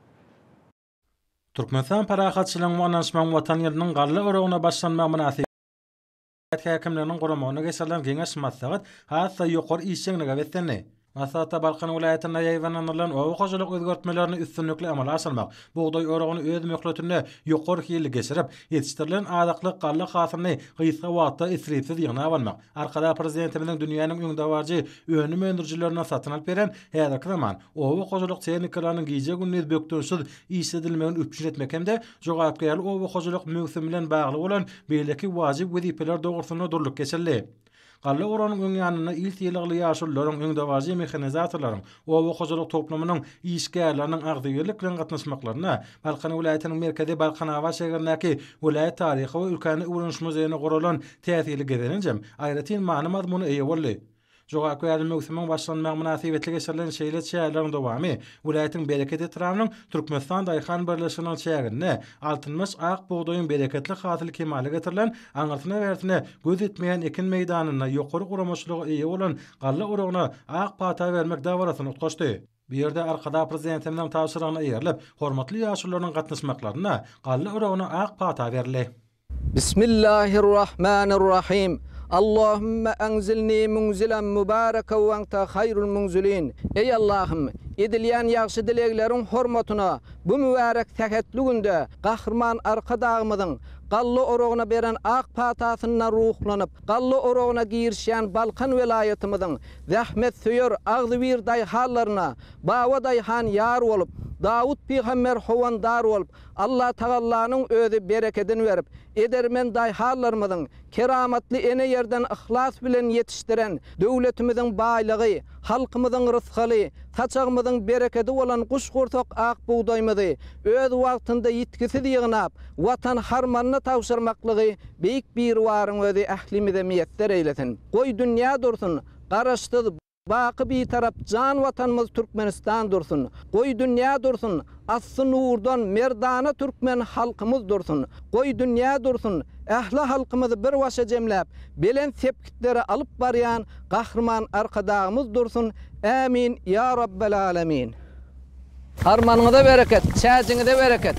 Türkmenistan parahaçylygyň we naşmagyny watan ýylynyň galla ýorugyna başlanmagy münasibet häkimleriniň guramagyna geçirilen geňeş maslahat hatda ýokary işçiňlige wetlendi. Masata Balkan vilayatyna ýaýlananylan owa hojalyk özgörtmelerini üstünlikli amala aşyrmak, buğdoý öreğini öz möhletine ýokary hili geçirip, ýetişdirilen adaklyk galla hasyny gysga wagtda isripsiz ýygyna almak. Arkada prezidentimiziň dünýäniň öňdäwäji önüm öndürjilerine satyn alyp beren häzirki zaman owa hojalyk çeýniklarynyň giýje gününi bökdürsiz işledilmegini üpjün etmek hemde jogapkärli owa hojalyk mögsüm bilen bagly bolan beýleki wajyp wezipeler dogrusyna durluk geçirildi. Galla oranyň öň ýanyna ilk ýylgly ýaşullaryň öňdäwäji mehanizatorlaryň owa hojalyk toplumynyň işgärleriniň agdyrlyk bilen gatnaşmaklaryna Balkan vilayatynyň merkezi Balkan Hawa şäherindäki vilayat taryhy we ülkäni öwreniş muzeýine guralan täsirli gezelenjem aýratyn many mazmuny eýe boldy. Jogapky ýaly mögsümiň başlanmagy münasibetli geçirilen şeýle çäherleriň dowamy vilayatyň bereket etranyň Türkmenistan daýhan birleşiginiň çäherine altymyş ak buğdoýyň bereketli hasyl kemaly getirilen aňyrtyna bertine göz etmeýän ekin meýdanyna ýokary guramaçylygy eýe bolan galla uragyna ak pata bermek dawrasyny utgaşdy. Bu ýerde arkada prezidentimiň tapşyrygyna eýerilip, hormatly ýaşullaryň gatnaşmaklaryna galla uragyna ak pata berildi. Bismillahirrahmanirrahim. Allahümme enzilni munzilen mübareke ve ente hayrul munzilin. Ey Allah'ım, edilýän ýagşy dilekleriň hormatyna bu mübarek tähetli günde gahrman arkadağymyzyň gallı orogyna beren ak patasyna ruhlanyp, gallı orogyna girişýän Balkan vilayatymyzyň zähmet söýür agdy bir daýhallaryna bawa daýhan ýar bolup, Davud peygamber hovandar olup Allah Taala'nın özü bereketini verip edermen dayhallarymyzyň keramatly ene yerden ihlas bilen yetiştiren döwletimizin baýlygy, halkymyzyň rızkyly, saçagymyzyň bereketi bolan kuşgurtak ak buğdaymyzy öz wagtynda yitkisiz ýygnap Watan Habarlaryna tawşyrmaklygy beýik bir waryň özü ählimize miýetler eýlesin. Goý dünýä dursun, garaşdyz Baqı bir taraf can vatanımız Türkmenistan dursun. Goy dünya dursun. Aslı nurdan merdana Türkmen halkımız dursun. Goy dünya dursun. Ehli halkımızı bir başa cemlep belen sepkitleri alıp barayan kahraman arkadağımız dursun. Amin ya Rabbel alemin. Harmanıňyza bereket, çäjiňize bereket.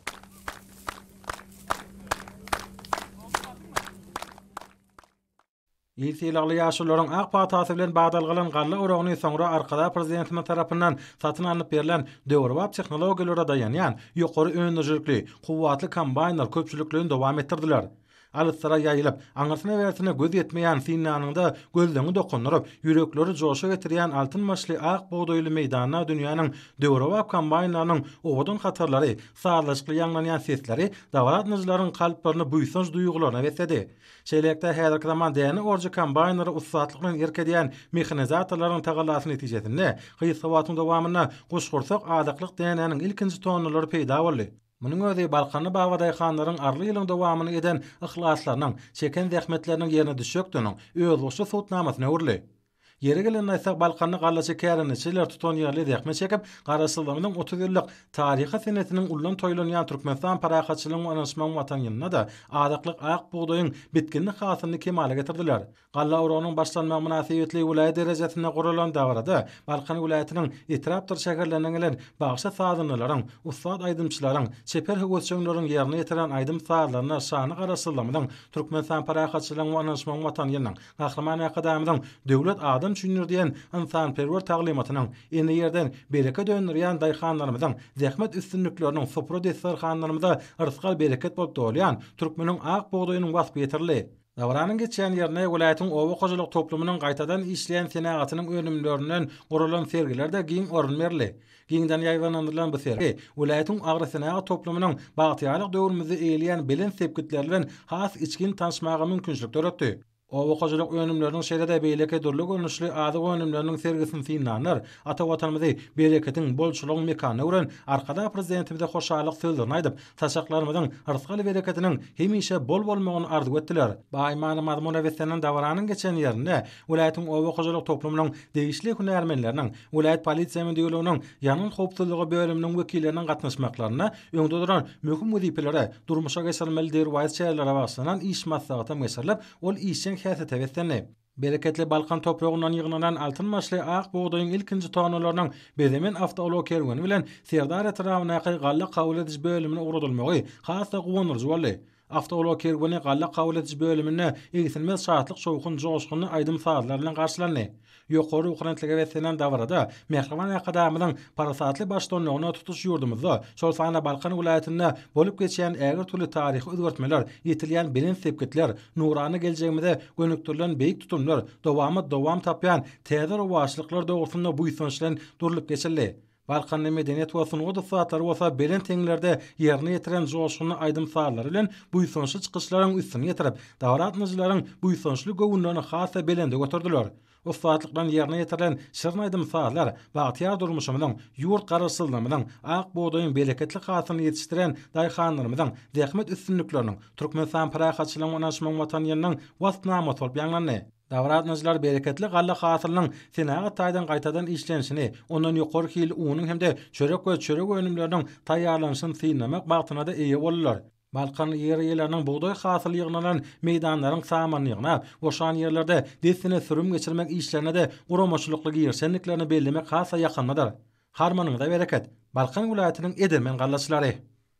İltilaly ýaşularyň ak patasy bilen bagdalgalan galla oragny soňra arkada prezidentimiň tarapyndan satyn alyp berilen döwrewap tehnologiýalary daýanýan ýokary öňdürjükli, kuwwatly kombaýnlar köpçülikligiň dowam etdirdiler. Alytsara ýaýylyp, aňasyna wersine göz ýetmeýän sinanyňda gözleňi dokunuryp, ýürekleri joşa getirýän altyn maşly ak buğdaýly meýdana dünýäniň döwrewap kombaýnlarynyň owdun hatarlary, sağlaşykly ýanglanýan sesleri dawlatnyjylaryň kalplaryny buýsanç duýgularyna wesedi. Şeýlekde häzirki zaman däni orji kombaýnlary ussatlyk bilen erkedýän mehanizatorlaryň tagalasy netijesinde gysga wagtyň dowamyna goşgursak adaklyk dänäniň ilkinji tonlary peýda boldy. Munyň özi Balkany bagdaý hanlaryň arly ýylyň dowamyny eden ihlaslarnyň, çeken zähmetleriniň ýerine düşükdüniň özgüşe sowtnamasyna urly. Yeri gelen aýsak Balkany gallaçy kärençiler tutan ýerli zähmet çekip, garaşdyrmynyň otuz ýyllyk taryhy senetiniň ullan toýlanýan Türkmenistan parahatçylygyň anlaşmagyň watan ýylyna da adaklyk ak buğdaýyň bitkinlik hasyny kemale getirdiler. Galla oranyň başlanma münasibetli wilayet derejesinde guralan davrada Balkany wilayetiniň etrapdyr şäherleriniň bagşa sadynylaryň, ustad aýdymçylaryň, çeper höwetçilerin ýerine ýetiren aýdym saýlaryna şany garaşdyrmynyň Türkmenistan parahatçylygyň anlaşmagyň watan ýylynyň gahraman akademiyanyň döwlet adam düşünürdiyen insan perwer taglimatynyň ene yerden bereke dönürýän daýhanlarymyzyň zähmet üstünlikleriniň sopro destarhanlarymyza ırskal bereket bolup dolýan türkmeniň ak buğdaýynyň wasp ýetirli. Davranyň geçen ýerine welaýatyň owa gojalyk toplumynyň gaýtadan işleýän senagatynyň önümlerinden gurulan sergiler de giň orun berli. Giňden ýaýwanlandyrylan bu sergi welaýatyň agry senagat toplumynyň bagtyalyk döwrümizde eýleýän bilen sepkitler bilen has içkin tanışmaga mümkinçilik töretdi. Owa gojalyk önümleriniň şeýle beýleke durly görnüşli ady önümleriniň sergisini sinanlar, ata watanymyzy bereketiň bolçulugyň mekanyny ören arkada prezidentimize hoşalyk sözlerini aýdyp, taşaklarymyzyň yrskaly bereketiniň hemişe bol bolmagyny arzu etdiler. Baýmany mazmuna wesenen davranyň geçen ýerinde welaýatyň owa gojalyk toplumynyň degişli hünärmenleriniň, welaýat polisiýa müdürlüğiniň ýanyň howpsuzlygy bölüminiň wekilleriniň gatnaşmaklaryna öňde duran möhüm wezipelere, durmuşa geçirmeli derwayat şäherlere başlanan iş maslahaty meselelep, ol işçiň häse tebesseni. Bereketli Balkan toprağından ýygnanan altyn maşly ak buğdaýyň ilkinji tonalarynyň bezemen awtolog kerweni bilen Serdar etrawyna galla kabul ediş bölümine uğradylmagy hasa gowunurjy boldy. Awtolog kerweni galla kabul ediş bölümine egisilmez şahatlyk şowkun joşgyny aýdym saatlar bilen garşylandy. Ýokary ukrantlyga wesenen davrada Mehriban akademiyanyň parasatly başlanmagyna tutuş ýurdumyzda şol sana Balkan wilayatynda bolup geçen ägir türlü taryhy özgertmeler, ýetilýän bilen sepkitler, nurany geljegimizde gönüktirilen beýik tutumlar, dowamy dowam tapýan täze rowaşlyklar dogusunda buýsanç bilen durulup geçildi. Balkan medeniyet we sunugy saatlar bolsa belen teňlerde ýerine ýetiren joşgyny aýdym saatlar bilen buýsançly çykyşlaryň üstüne ýetirip, dawratnyjylaryň buýsançly gowunlaryny hasa belende götürdiler. O saatlikdan ýerine ýetirilen şirin aýdym saatlar bagtyar durmuşymyzyň, ýurt garaşdyrmamyzyň, ak buğdaýyň bereketli hasyny ýetişdiren daýhanlarymyzyň zähmet üstünlikleriniň Türkmenistan parahatçylygyň anlaşmagyň watan ýeriniň wasnama bolup ýanglandy. Dawratnyjylar bereketli galla hasylynyň senagat taýdan gaýtadan işlenişini, ondan ýokary hil unyň hemde çörek we çörek önümleriniň taýýarlanyşyny synlamak bagtyna da eýe bolýar. Balkan ýerleriniň buğdaý hasyly ýygnanan meýdanlaryň samanyňyna, oşan ýerlerde desine sürüm geçirmek işlerine de guramaçylykly ýersenliklerini bellemek hasa ýakyndyr. Harmanyňyza bereket. Balkan wilayatynyň edemen gallaçylary.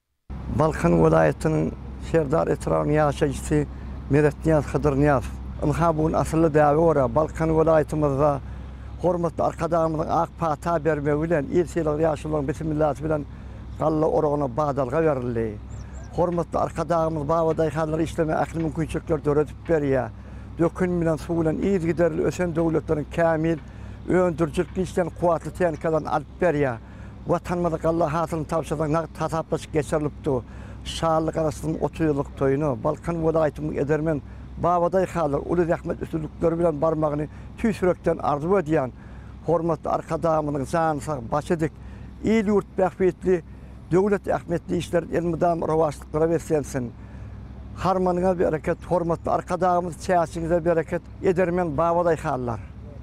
Balkan wilayatynyň Serdar etrawyny ýaşaýjysy Meretniyaz Hydyrniyaz Inhabun asıllı däwre Balkan wilayatymyzda hormatly arkadaşymyň ak pata berme bilen ýerçilik ýaşulygyň bismillah bilen galla oragyna bagdalga berildi. Hormatly arkadaşymyz bagdaý halary işleme ähli mümkinçilikler döredip berýär. Dökün bilen suw bilen iýiz giderli ösen döwletleriň kämil öndürjükli işlen kuwatly tehnikadan alyp berýär. vatanmadık Allah hatırını tavşadan nağıt tasaplaşıp geçirilipdi. Şarlık arasının otuz yıllık toyunu, Balkan vilayetinin edermen Babaday xalar, ulu rahmet üstünlükleri bilen barmağını tüy sürekten arzu ediyen, hormatlı arkadamının zanısa başedik, iyi yurt behfetli, devlet ahmetli işler elmidam ravaşlıklara beslensin. Harmanına bir hareket, hormatlı arkadamız siyasinize bir hareket edermen Babaday xalar.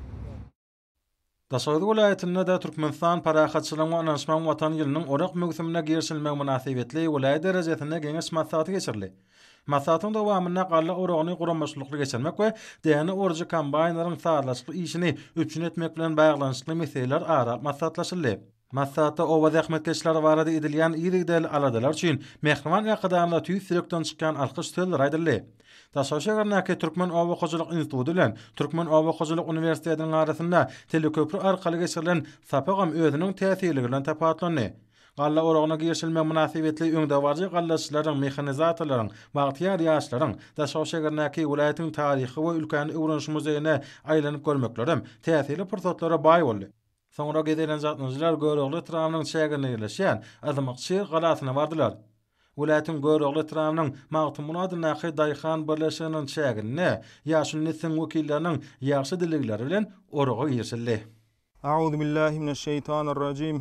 Daşary vilayetinde de Türkmenistan parahatçylygyny anlaşmaň watan ýylynyň orak mögüsümine girşilmek münasibetli wilayet derejesinde geňiş maslahaty geçirildi. Maslahatyň dowamyna galla oragyny gurammaçylykly geçirmek we däne orjy kombaýnlaryň saýlaşyk işini üçin etmek bilen baglanyşly meseleler ara maslahatlaşyldy. Maslahatda owa zähmetkeşler barada edilýän ýygydy aladalar üçin mehriman ýakadamda tüý sürekden çykan alkyş sözler aýdyldy. Taşaşagarnaki Türkmen Owa Hojalyk Instituty bilen Türkmen Owa Hojalyk Universitetiniň arasynda teleköprü arkaly geçirilen sapagam özüniň täsirligi bilen tapatlandy. Galla oragyna girşilmek münasibetli öňde barjy gallaçylaryň, mehanizatorlaryň, bagtyar ýaşlaryň Taşaşagarnaki welaýatyň taryhy we ülkäni öwrenşi muzeýine aýlanyp görmeklerim täsirli pursatlara baý boldy. Soňra gedilen zatnyjylar Görögli Tramynyň çägine ýerleşýän Azamaqçy galasyna bardylar. Welaýatyň Görögli Tramynyň magtymyny adynaky Daýhan birleşiginiň çägine ýaşy nesil wekilleriniň ýaşy diligleri bilen oraga girşildi. A'udhu billahi mineşşeytanirracim.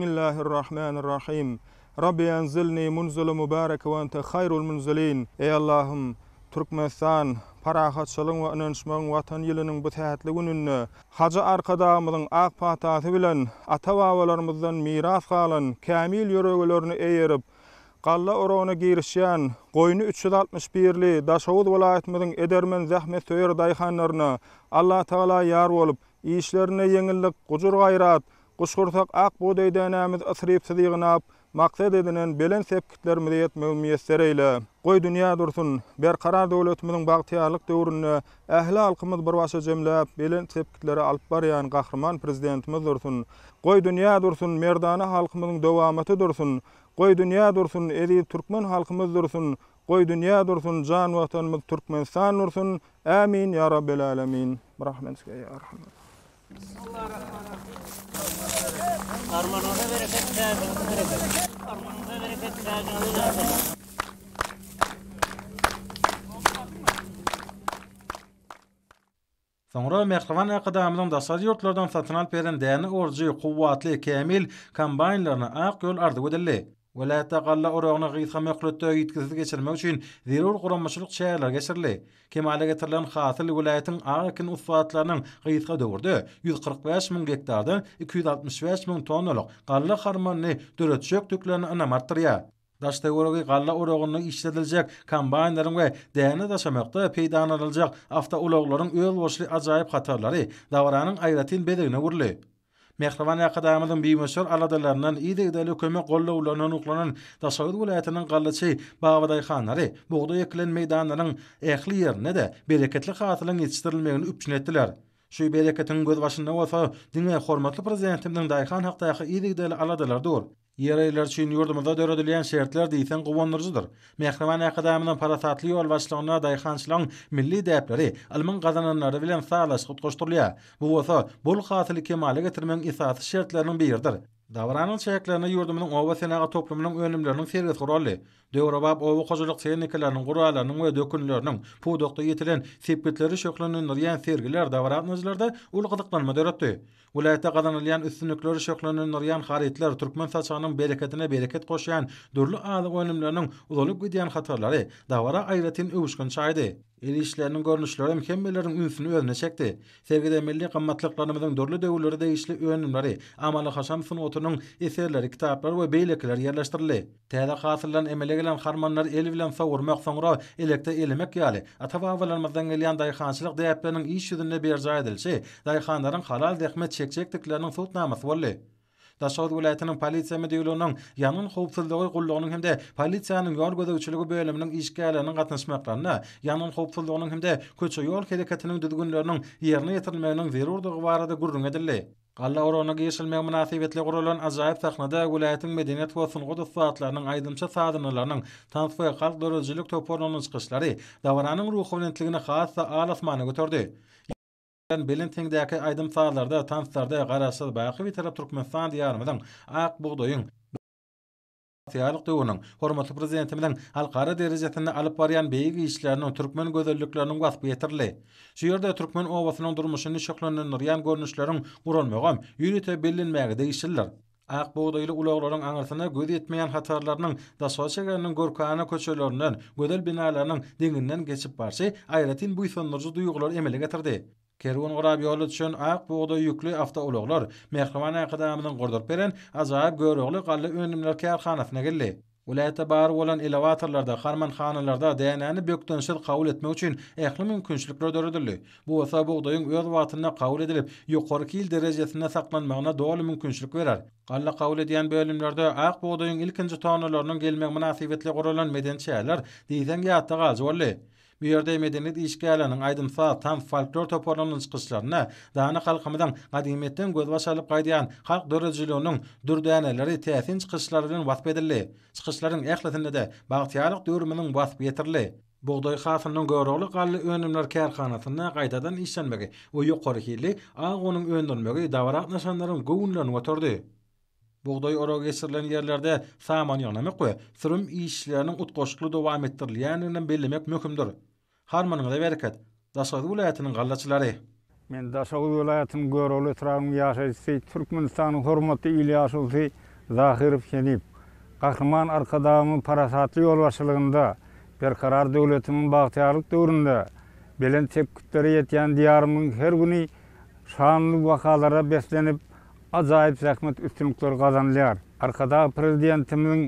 Bismillahirrahmanirrahim. Rabbi anzilni munzila mubarak we ente hayrul munzilin. Ey Allah'ım, Türkmenistan parahatçylygyň we inançmagyň watan ýylynyň bu tähetli gününde haja arkadamyň ak patasy bilen ata-babalarymyzdan miras galan kamil ýöreglerini eýerip galla oragyna girişýän goýny üç yüz altmış birli Daşawud vilayatymyzyň edermen zähmet söýer daýhanlaryna Allah Taala ýar bolup, işlerine ýeňillik, gujur gaýrat, guşgursak ak bodaýdanamiz asryp sydygnap, maksat edilen belen sepkitlerimize ýetmegi müýesser eyle. Goý dünýä dursun, berkarar döwletimiziň bagtyarlyk döwründe ähli halkymyz bir başa jemläp, belen sepkitleri alyp barýan gahrman prezidentimiz dursun. Goý dünýä dursun, merdana halkymyzyň dowamaty dursun. Goý dünýä dursun, eri türkmen halkymyz dursun. Goý dünýä dursun, jan watanymyz Türkmenistan dursun. Amin ya rabbel alamin. Rahmetka ya arhamar. Armanada bereket bereket. Armanada bereket bereket. Soňra mehriman akadamynyň daşary ýurtlardan satyn alyp beren däne orjy kuwwatly kamil kombaýnlaryna ak ýol ardy edildi. Welaýatda galla oragyna gyýsa möhletde ýetkizip geçirmek üçin zerur gurammaçylyk şäherler geçirildi. Kemale getirilen hasyl welaýatyň agykin usbatlarynyň gyýsa döwürde yüz kırk beş min hektardan iki yüz altmış beş min tonnalyk galla harmanyny döretçek tüklerini anamartyrýar. Daşda oragy galla oragyny işlediljek kombaýnlaryň we däne daşamakda peýda ediljek awta ulaglaryň öýül boşly ajaýyp hatarlary dawaranyň aýratyn bedigine wurly. Mehriman akadamyzyň biýmeşer aladalaryndan ýa-da kömek gollawlaryny uklanan Daşawud vilayatynyň gallaçy Babaday xanlary buğday ekilen meýdanlaryň ähli ýerine de bereketli hasylyň ýetişdirilmegini üpçün etdiler. Şu bereketiň göz başynda bolsa, diňe hormatly prezidentimiň Daýhan hakdaky ýa-da aladalar dur. Ýereýler üçin ýurdumyzda döredilýän şertler diýsen gowandyrjydyr. Mehriman akadamynyň parasatly ýol başlygyna Daýhançylygyň milli däpleri, alman gazananlary bilen saýlaşyk goşdurulýar. Bu bolsa, bol hasyly kemale getirmeň esasy şertleriniň biridir. Dawaranyň çäklerini ýurdumynyň owa senaga toplumynyň önümleriniň sergisi guraldy. Döwrebap owa hojalyk tehnikalarynyň guralarynyň we dökünleriniň pudokda ýetilen sepkitleri şöklenýän sergiler dawaratnyjlarda ulgydyklanyma döretdi. Welaýatda gazanylýan üstünlikleri şöklenýän haritler türkmen saçanyň bereketine bereket goşýan dürli aly önümleriniň uzalyp gidýän hatarlary dawara aýratyn öwüşgün çaýdy. El işlerinin görnüşleri mükemmelerin ünsünü özüne çekti. Sergide milli qammatlıklarımızın dörlü dövülleri değişli önümleri, Amalı Haşam Sunutu'nun eserleri, kitaplar ve beylekiler yerleştirildi. Täze hasılan emele gelen harmanlar el bilen savurmak sonra elekte elemek yali. Atavawalarymyzdan gelýän daýhançylyk däpleriniň iş ýüzünde berja edilşi, daýhanlaryň halal dähmet çekçeklikleriniň sutnamasy boldy. Daşawud vilayatynyň polisiýa müdürlüğiniň ýanyn howpsuzlygy gullugynyň hemde polisiýanyň ýol gözegçiligi bölüminiň işgärleriniň gatnaşmaklaryna, ýanyn howpsuzlygynyň hemde köçe ýol hereketiniň düzgünleriniň ýerine ýetirilmeginiň zerurdygy barada gurrun edildi. Galla oragyna geçilmek münasibetli gurulan ajaýyp sahnada vilayatyň medeniýet we sungut usbatlarynyň aýdymça sadynylarynyň tanfy halk döredjilik toporlarynyň çykyşlary dawaranyň ruhy bilen has alasmana götürdi. Belin teňdäki aýdym saýlarda, tanslarda garaşsyl baky bir tarap Türkmenistan diýarymyň ak buğdoýyň Tiýarlyk döwrüniň hormatly prezidentimiň halkara derejesinde alyp barýan beýigi işleriniň türkmen gözellikleriniň wasp ýetirli. Şu ýerde türkmen owasynyň durmuşyny şoklanýan görnüşleriň gurulmagam ýürüte bilinmäge değişirler. Ak buğdaýly ulaglaryň aňyrsana göz ýetmeýän hatarlarynyň daşa çegeriniň gorkana köçelerinden, gödel binalarynyň deňinden geçip barşy aýratyn bu ýsanlarjy duýgular emele getirdi. Kerwan garab ýoly düşen ak buğday ýükli awtoulaglar Mehriman akadamynyň gordup beren ajaýyp görögli galy önümler kärhanasyna geldi. Ulayta bar bolan elevatorlarda, harmanhanalarda dänäni bökdönşil kabul etmek üçin ähli mümkinçilikler döredildi. Bu esa buğdaýyň öz watyna kabul edilip, ýokarky ýyl derejesinde saklanmagyna doly mümkinçilik berer. Galla kabul edýän bölümlerde ak buğdaýyň ilkinji tonalarynyň gelmek münasibetli guralan medençäler diýsen ýatda galy boldy. Bu ýerde medeniýet işgäliniň aýdymsa tam folklor toparlanyň çykyşlaryna, dana halkymyň gadymetden göz başalyp gaýdýan halk dörejiliginiň dürdäneleri täsin çykyşlary bilen wasp edildi. Çykyşlaryň ähletinde de bagtyarlyk döwrümiň wasp ýetirli. Buğday hasynyň görögli galy önümler kärhanasyna gaýtadan işlenmegi we ýokarky ag onuň öndürmegi dawarak nişanlaryň göwünleni götürdi. Buğday ora geçirilen yerlerde saman ýagnamak we sürüm işleriniň utgoşukly dowam etdirilýänini bellemek möhümdir. Harmanyňyza bereket. Daşary welaýatynyň gallaçylary. Men Daşary welaýatynyň görögli tragyň ýaşaýjysy Türkmenistanyň hormatly ýylýaşy Zahirow Şenip, Gahrman arkadamyň parasatly ýolbaşçylygynda berkarar döwletimiň bagtyarlyk döwründe belen tepkitleri ýetýän diýarymyň her güni şanly wakalara beslenip ajaýyp zähmet üstünlikler gazanýar. Arkada prezidentimiň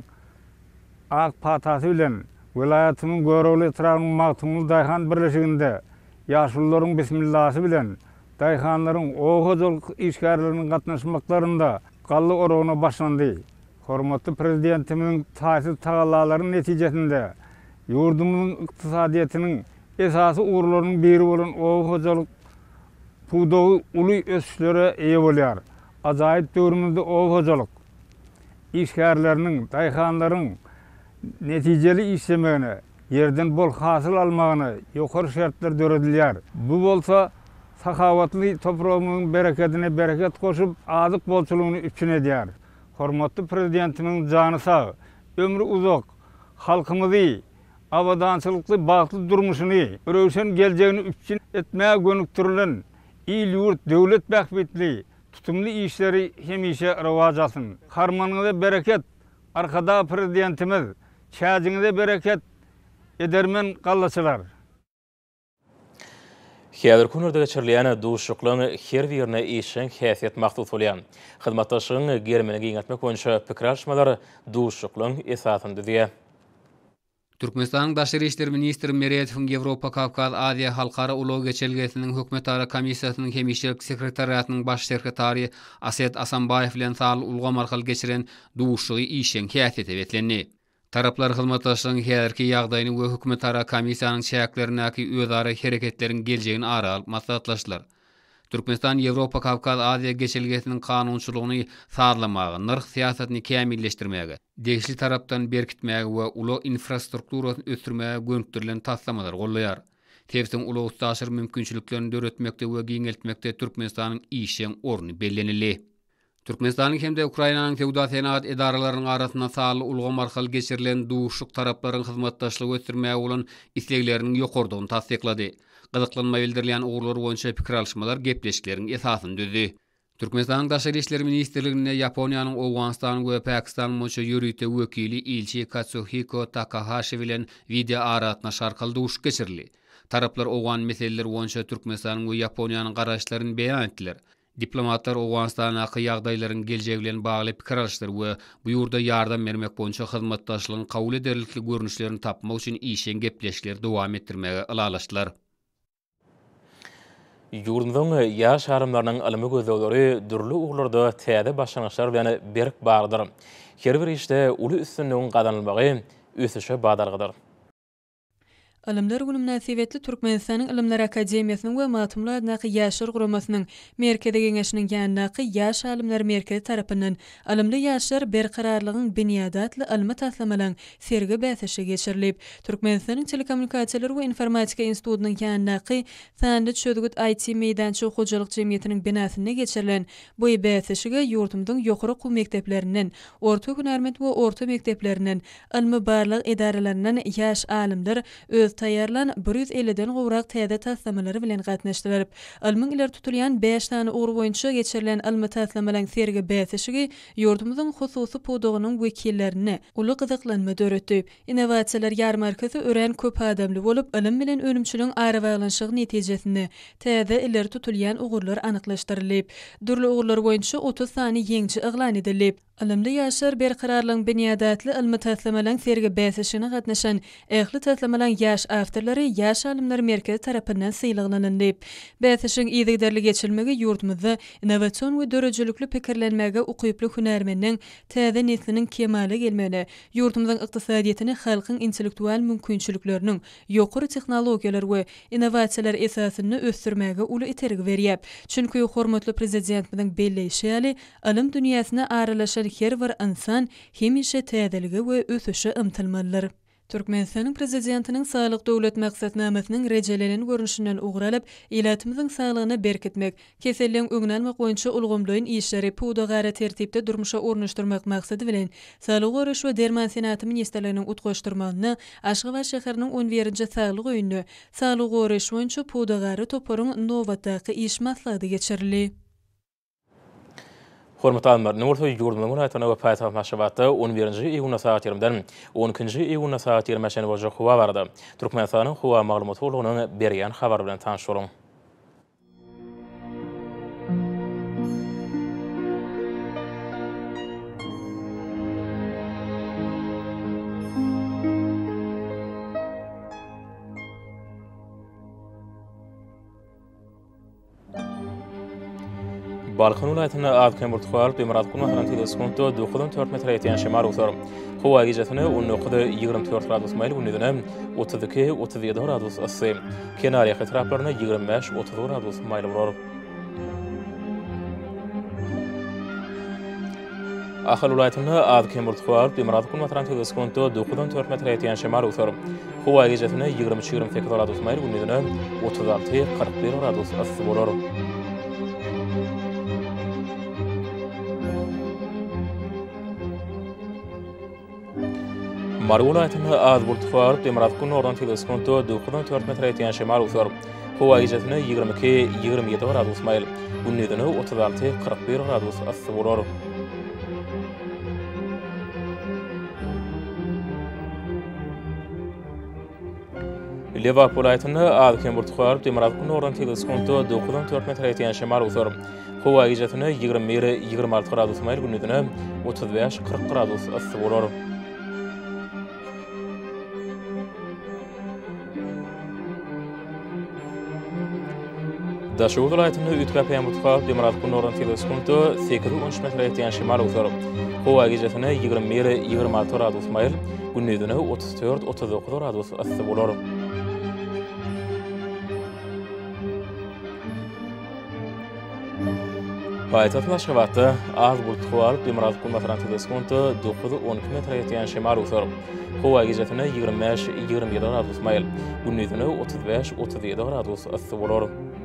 ak patasy bilen welaýatynyň görögli tragyň magtymly daýhan birleşiginde ýaşullaryň bismillasy bilen daýhanlaryň oğuzlyk işgärleriniň gatnaşmaklarynda gally oraguna başlandy. Hormatly prezidentimiň taýsy tagallalaryň netijesinde ýurdumyň ykdysadyetiniň esasy uğurlarynyň biri bolan oğuzlyk pudowy uly ösüşlere eýe bolýar. Ajaýyp döwrümizde oğuzlyk işgärleriniň daýhanlaryň netijeli işlemegine, yerden bol hasyl almagyna ýokary şertler döredilýär. Bu bolsa sahawatly toprağymyň bereketine bereket goşup, azyk bolçulugyny üçin edýär. Hormatly prezidentimiň jany sag, ömrü uzak, halkymyzy abadançylykly bagtly durmuşyny, öröwşen geljegini üçin etmäge gönüktirilen il ýurt döwlet bähbetli tutumly işleri hemişe rewaj alsyn. Harmanyňyza bereket. Arkada prezidentimiz çäjiňize bereket edermen gallaçylar. Häzir kunlarda geçirilýän duşuklaryň her birine işen häsiýet maksat bolýan. Hyzmatdaşygyň germeni giňetmek boýunça pikir alşmalar duşuklaryň esasyny diýär. Türkmenistanyň Daşary işleri ministri Meriyetowyň Ýewropa, Kawkaz, Aziýa halkara ulug geçelgesiniň hökümetara komissiýasynyň hemişelik sekretariatynyň baş sekretary Ased Asanbayew bilen sal ulgam arkaly geçiren duşugy işen häsiýeti betlendi. Taraplar hyzmatdaşlygyň häzirki ýagdaýyny we hökümetara komissiýanyň şäherlerindäki özara hereketleriň geljegini ara alyp maslahatlaşdylar. Türkmenistan Ýewropa, Kawkaz, Aziýa geçelgesiniň kanunçylygyny sağlamagy, nyrk siýasatyny kämilleşdirmäge, degişli tarapdan berkitmäge we uly infrastrukturasyny ösdürmäge gönüktirilen taslamalar gollaýar. Tepsiň uly ustaşyr mümkinçiliklerini döretmekde we giňeltmekde Türkmenistanyň işen orny bellenildi. Türkmenistanyň hemde Ukrainanyň fewda senat edaralarynyň arasynda sağly ulgam arkaly geçirilen duşuk taraplaryň hyzmatdaşlygy ösdürmäge bolan islegleriniň ýokardygyny tasdiklady. Gyzyklanma bildirilýän uğurlar boýunça pikir alşmalar gepleşikleriň esasyny düzdi. Türkmenistanyň Daşary işleri ministrligine Ýaponiýanyň Owganistan we Pakistan boýunça ýürüýte wekili ilçi Katsuhiko Takahashi bilen video aratna şarkal duş geçirildi. Taraplar owan meseleleri boýunça Türkmenistanyň we Ýaponiýanyň garaşlaryny beýan etdiler. Diplomatlar Owganistanaky ýagdaýlaryň geljegi bilen bagly pikir alşdyr we bu ýurda ýardam bermek boýunça hyzmatdaşlygyň kabul ederlikli görnüşlerini tapmak üçin işen gepleşikler dowam etdirmäge ylalaşdylar. Ýurdumyň ýaş harymlarynyň alymy gözlegleri dürli uglarda täze başlanýaşlar bilen berk bardyr. Her bir işde uly üstünligiň gazanylmagy ösüşe badargydyr. Ilimler Günü münasibetli Türkmenistanyň Ilimler Akademiýasynyň we Matumlar adnaky ýaşlar guramasynyň merkezi geňeşiniň ýanynaky ýaş alimler merkezi tarapyndan ilimli ýaşlar berkararlygyň binýadatly ilmi taslamalaryň sergi bäsişi geçirilip, Türkmenistanyň Telekommunikasiýalar we Informatika institutynyň ýanynaky Sandy Çödgüt I T meýdançy hojalyk jemgyýetiniň binasyna geçirilen bu bäsişige ýurtymyň ýokary okuw mekdeplerinden, orta hünärmet we orta mekdeplerinden, ilmi barlyk edaralarinden ýaş alimler öz taýýarlan bir yüz elliden gowrak täze taslamalary bilen gatnaşdylar. Ilmiň ileri tutulýan beş tane ugur boýunça geçirilen ilmi taslamalaryň sergi bäsişigi ýurtymyzyň hususy podugynyň wekillerine uly gyzyklanma döretdi. Innovasiýalar ýarmarkasy ören köp adamly bolup, ilim bilen ölümçülüň arabaglanşygy netijesinde täze ileri tutulýan ugurlar anyklaşdyrylyp, durly ugurlar boýunça otuz sany ýeňçi eglan edilip, ilimli ýaşlar berkararlygyň binýadatly ilmi taslamalaryň sergi bäsişine gatnaşan ähli taslamalaryň ýaş awtorlary ýaş alimler merkezi tarapyndan syýlyglanandy. Bäsişiň ýygyderli geçilmegi ýurtymyzda innowasion we dörejelikli pikirlenmäge ukyply hünärmeniň täze nesliniň kemale gelmeli, ýurtymyzyň ykdysadyýatyny halkyň intellektual mümkinçilikleriniň ýokary tehnologiýalar we innovasiýalar esasyny ösdürmäge uly itergi berýär. Çünki hormatly prezidentimiň belleşýäli ilim dünýäsine aralaşan her bir insan hemişe täzeligi we ösüşe ymtylmalydyr. Türkmenistanyň prezidentiniň saglyk döwlet maksatnamasynyň rejelenen görünüşinden ugralyp, ýylatymyzyň saglygyny berkitmek, keselliň öňlenmek boýunça ulgamlaýan işleri puwdagara tertipde durmuşa ornaşdyrmak maksady bilen Saglyk Goraş we Derman Senaty ministrliginiň utgaşdyrmagyny Aşgabat şäheriniň on birinji saglyk öýünde Saglyk Goraş boýunça puwdagara toparyň nowatdaky iş maslahaty geçirildi. Hormatly alimler, Nurtoy ýurdumyň Watan Habarlary maşgabatda on birinji iýun saat ýirmiden on ikinji iýun saat ýigirmeşe boja howa bardy. Türkmenistanyň howa maglumaty bolunyň berýän habar bilen tanışalyň. Balkan vilayatyna Adkem Burtqal Bemerat Kulmatan teleskonto dokuzdan dört metre ýetýän şemar utar. Howa gijetini on dokuz ýygrimi dört gradus maýl gündüzine otuz iki otuz ýedi gradus ysy. Kenariýa etraplaryna ýygrimi beş otuz gradus maýl bolar. Ahal vilayatyna Adkem Burtqal Bemerat Kulmatan teleskonto dokuzdan dört metre ýetýän şemar utar. Howa gijetini ýygrimi üç ýygrimi sekiz gradus maýl gündüzine otuz alty kırk bir gradus ysy bolar. Marwulatyny az burtfar Demerat gün ordan teleskonto dokuzdan dört metre ýetýän şemar utar. Howa gijetini ýygrimi iki ýygrimi ýedi gradus maýl, gündüzine otuz alty kırk bir gradus ysy bolar. Lewap welaýatyny Adkem burtfar Demerat gün ordan teleskonto dokuzdan dört metre ýetýän şemar utar. Howa gijetini ýygrimi bir ýygrimi alty gradus maýl, gündüzine otuz beş kırk gradus ysy bolar. Daşy welaýatyny Ütgapýan mutfak Demerat gün ordan teleskonto sekiz on üç metre ýetýän şemar utar. Howa gijetini ýygrimi bir ýygrimi alty gradus maýl, gündüzine otuz dört otuz dokuz gradus ysy bolar. Paýtaht Aşgabatda az bulutly Demerat gün ordan teleskonto dokuz on iki metre ýetýän şemar utar. Howa gijetini ýygrimi beş ýygrimi ýedi gradus maýl, gündüzine otuz beş otuz ýedi gradus ysy bolar.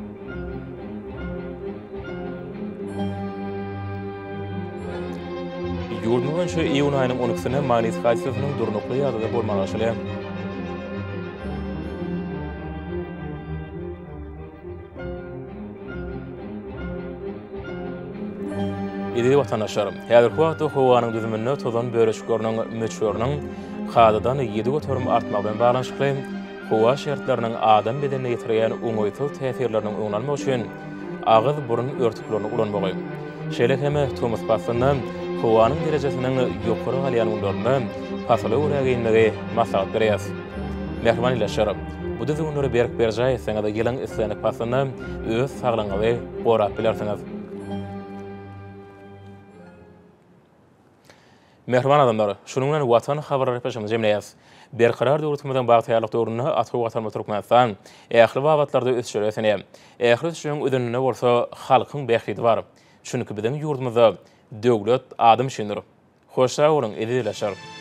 Ýurdumyň şu iýun aýynyň on ikisine magnit hadisasynyň durnukly ýadyda bolmagyşyly. Ýa-da watandaşlar, häzirki wagtda howanyň düzümine tozan böreşikleriniň möçörüniň hadadan ýedi götürüm artmagy bilen baglanşykly, howa şertleriniň adam bedenine ýetirýän oňoýsuz täsirleriniň öňlenmegi üçin agyz burun örtüklerini ulanmagy. Şeýle heme Thomas Passynyň howanyň derejesiniň ýokary galýan ýollaryny pasaly öwrägänligi maslahat berýär. Mehriban ýaşar. Bu düzgünleri berip berjäy, seňe de gelen islenik pasyny öz saglygyňyzy gorap bilersiňiz. Mehriban adamlar, şunun bilen Watan Habarlary peşimiz jemleýäs. berqarar döwletimiziň bagtýarlyk döwrüne atgy Watan Türkmenistan ähli wagtlarda ösçüresine ähli ösçüň ödününe bolsa halkyň bäxti bar. Çünki biziň ýurdumyzda döwlet adam şindir. Hoşça bolun, edilýär.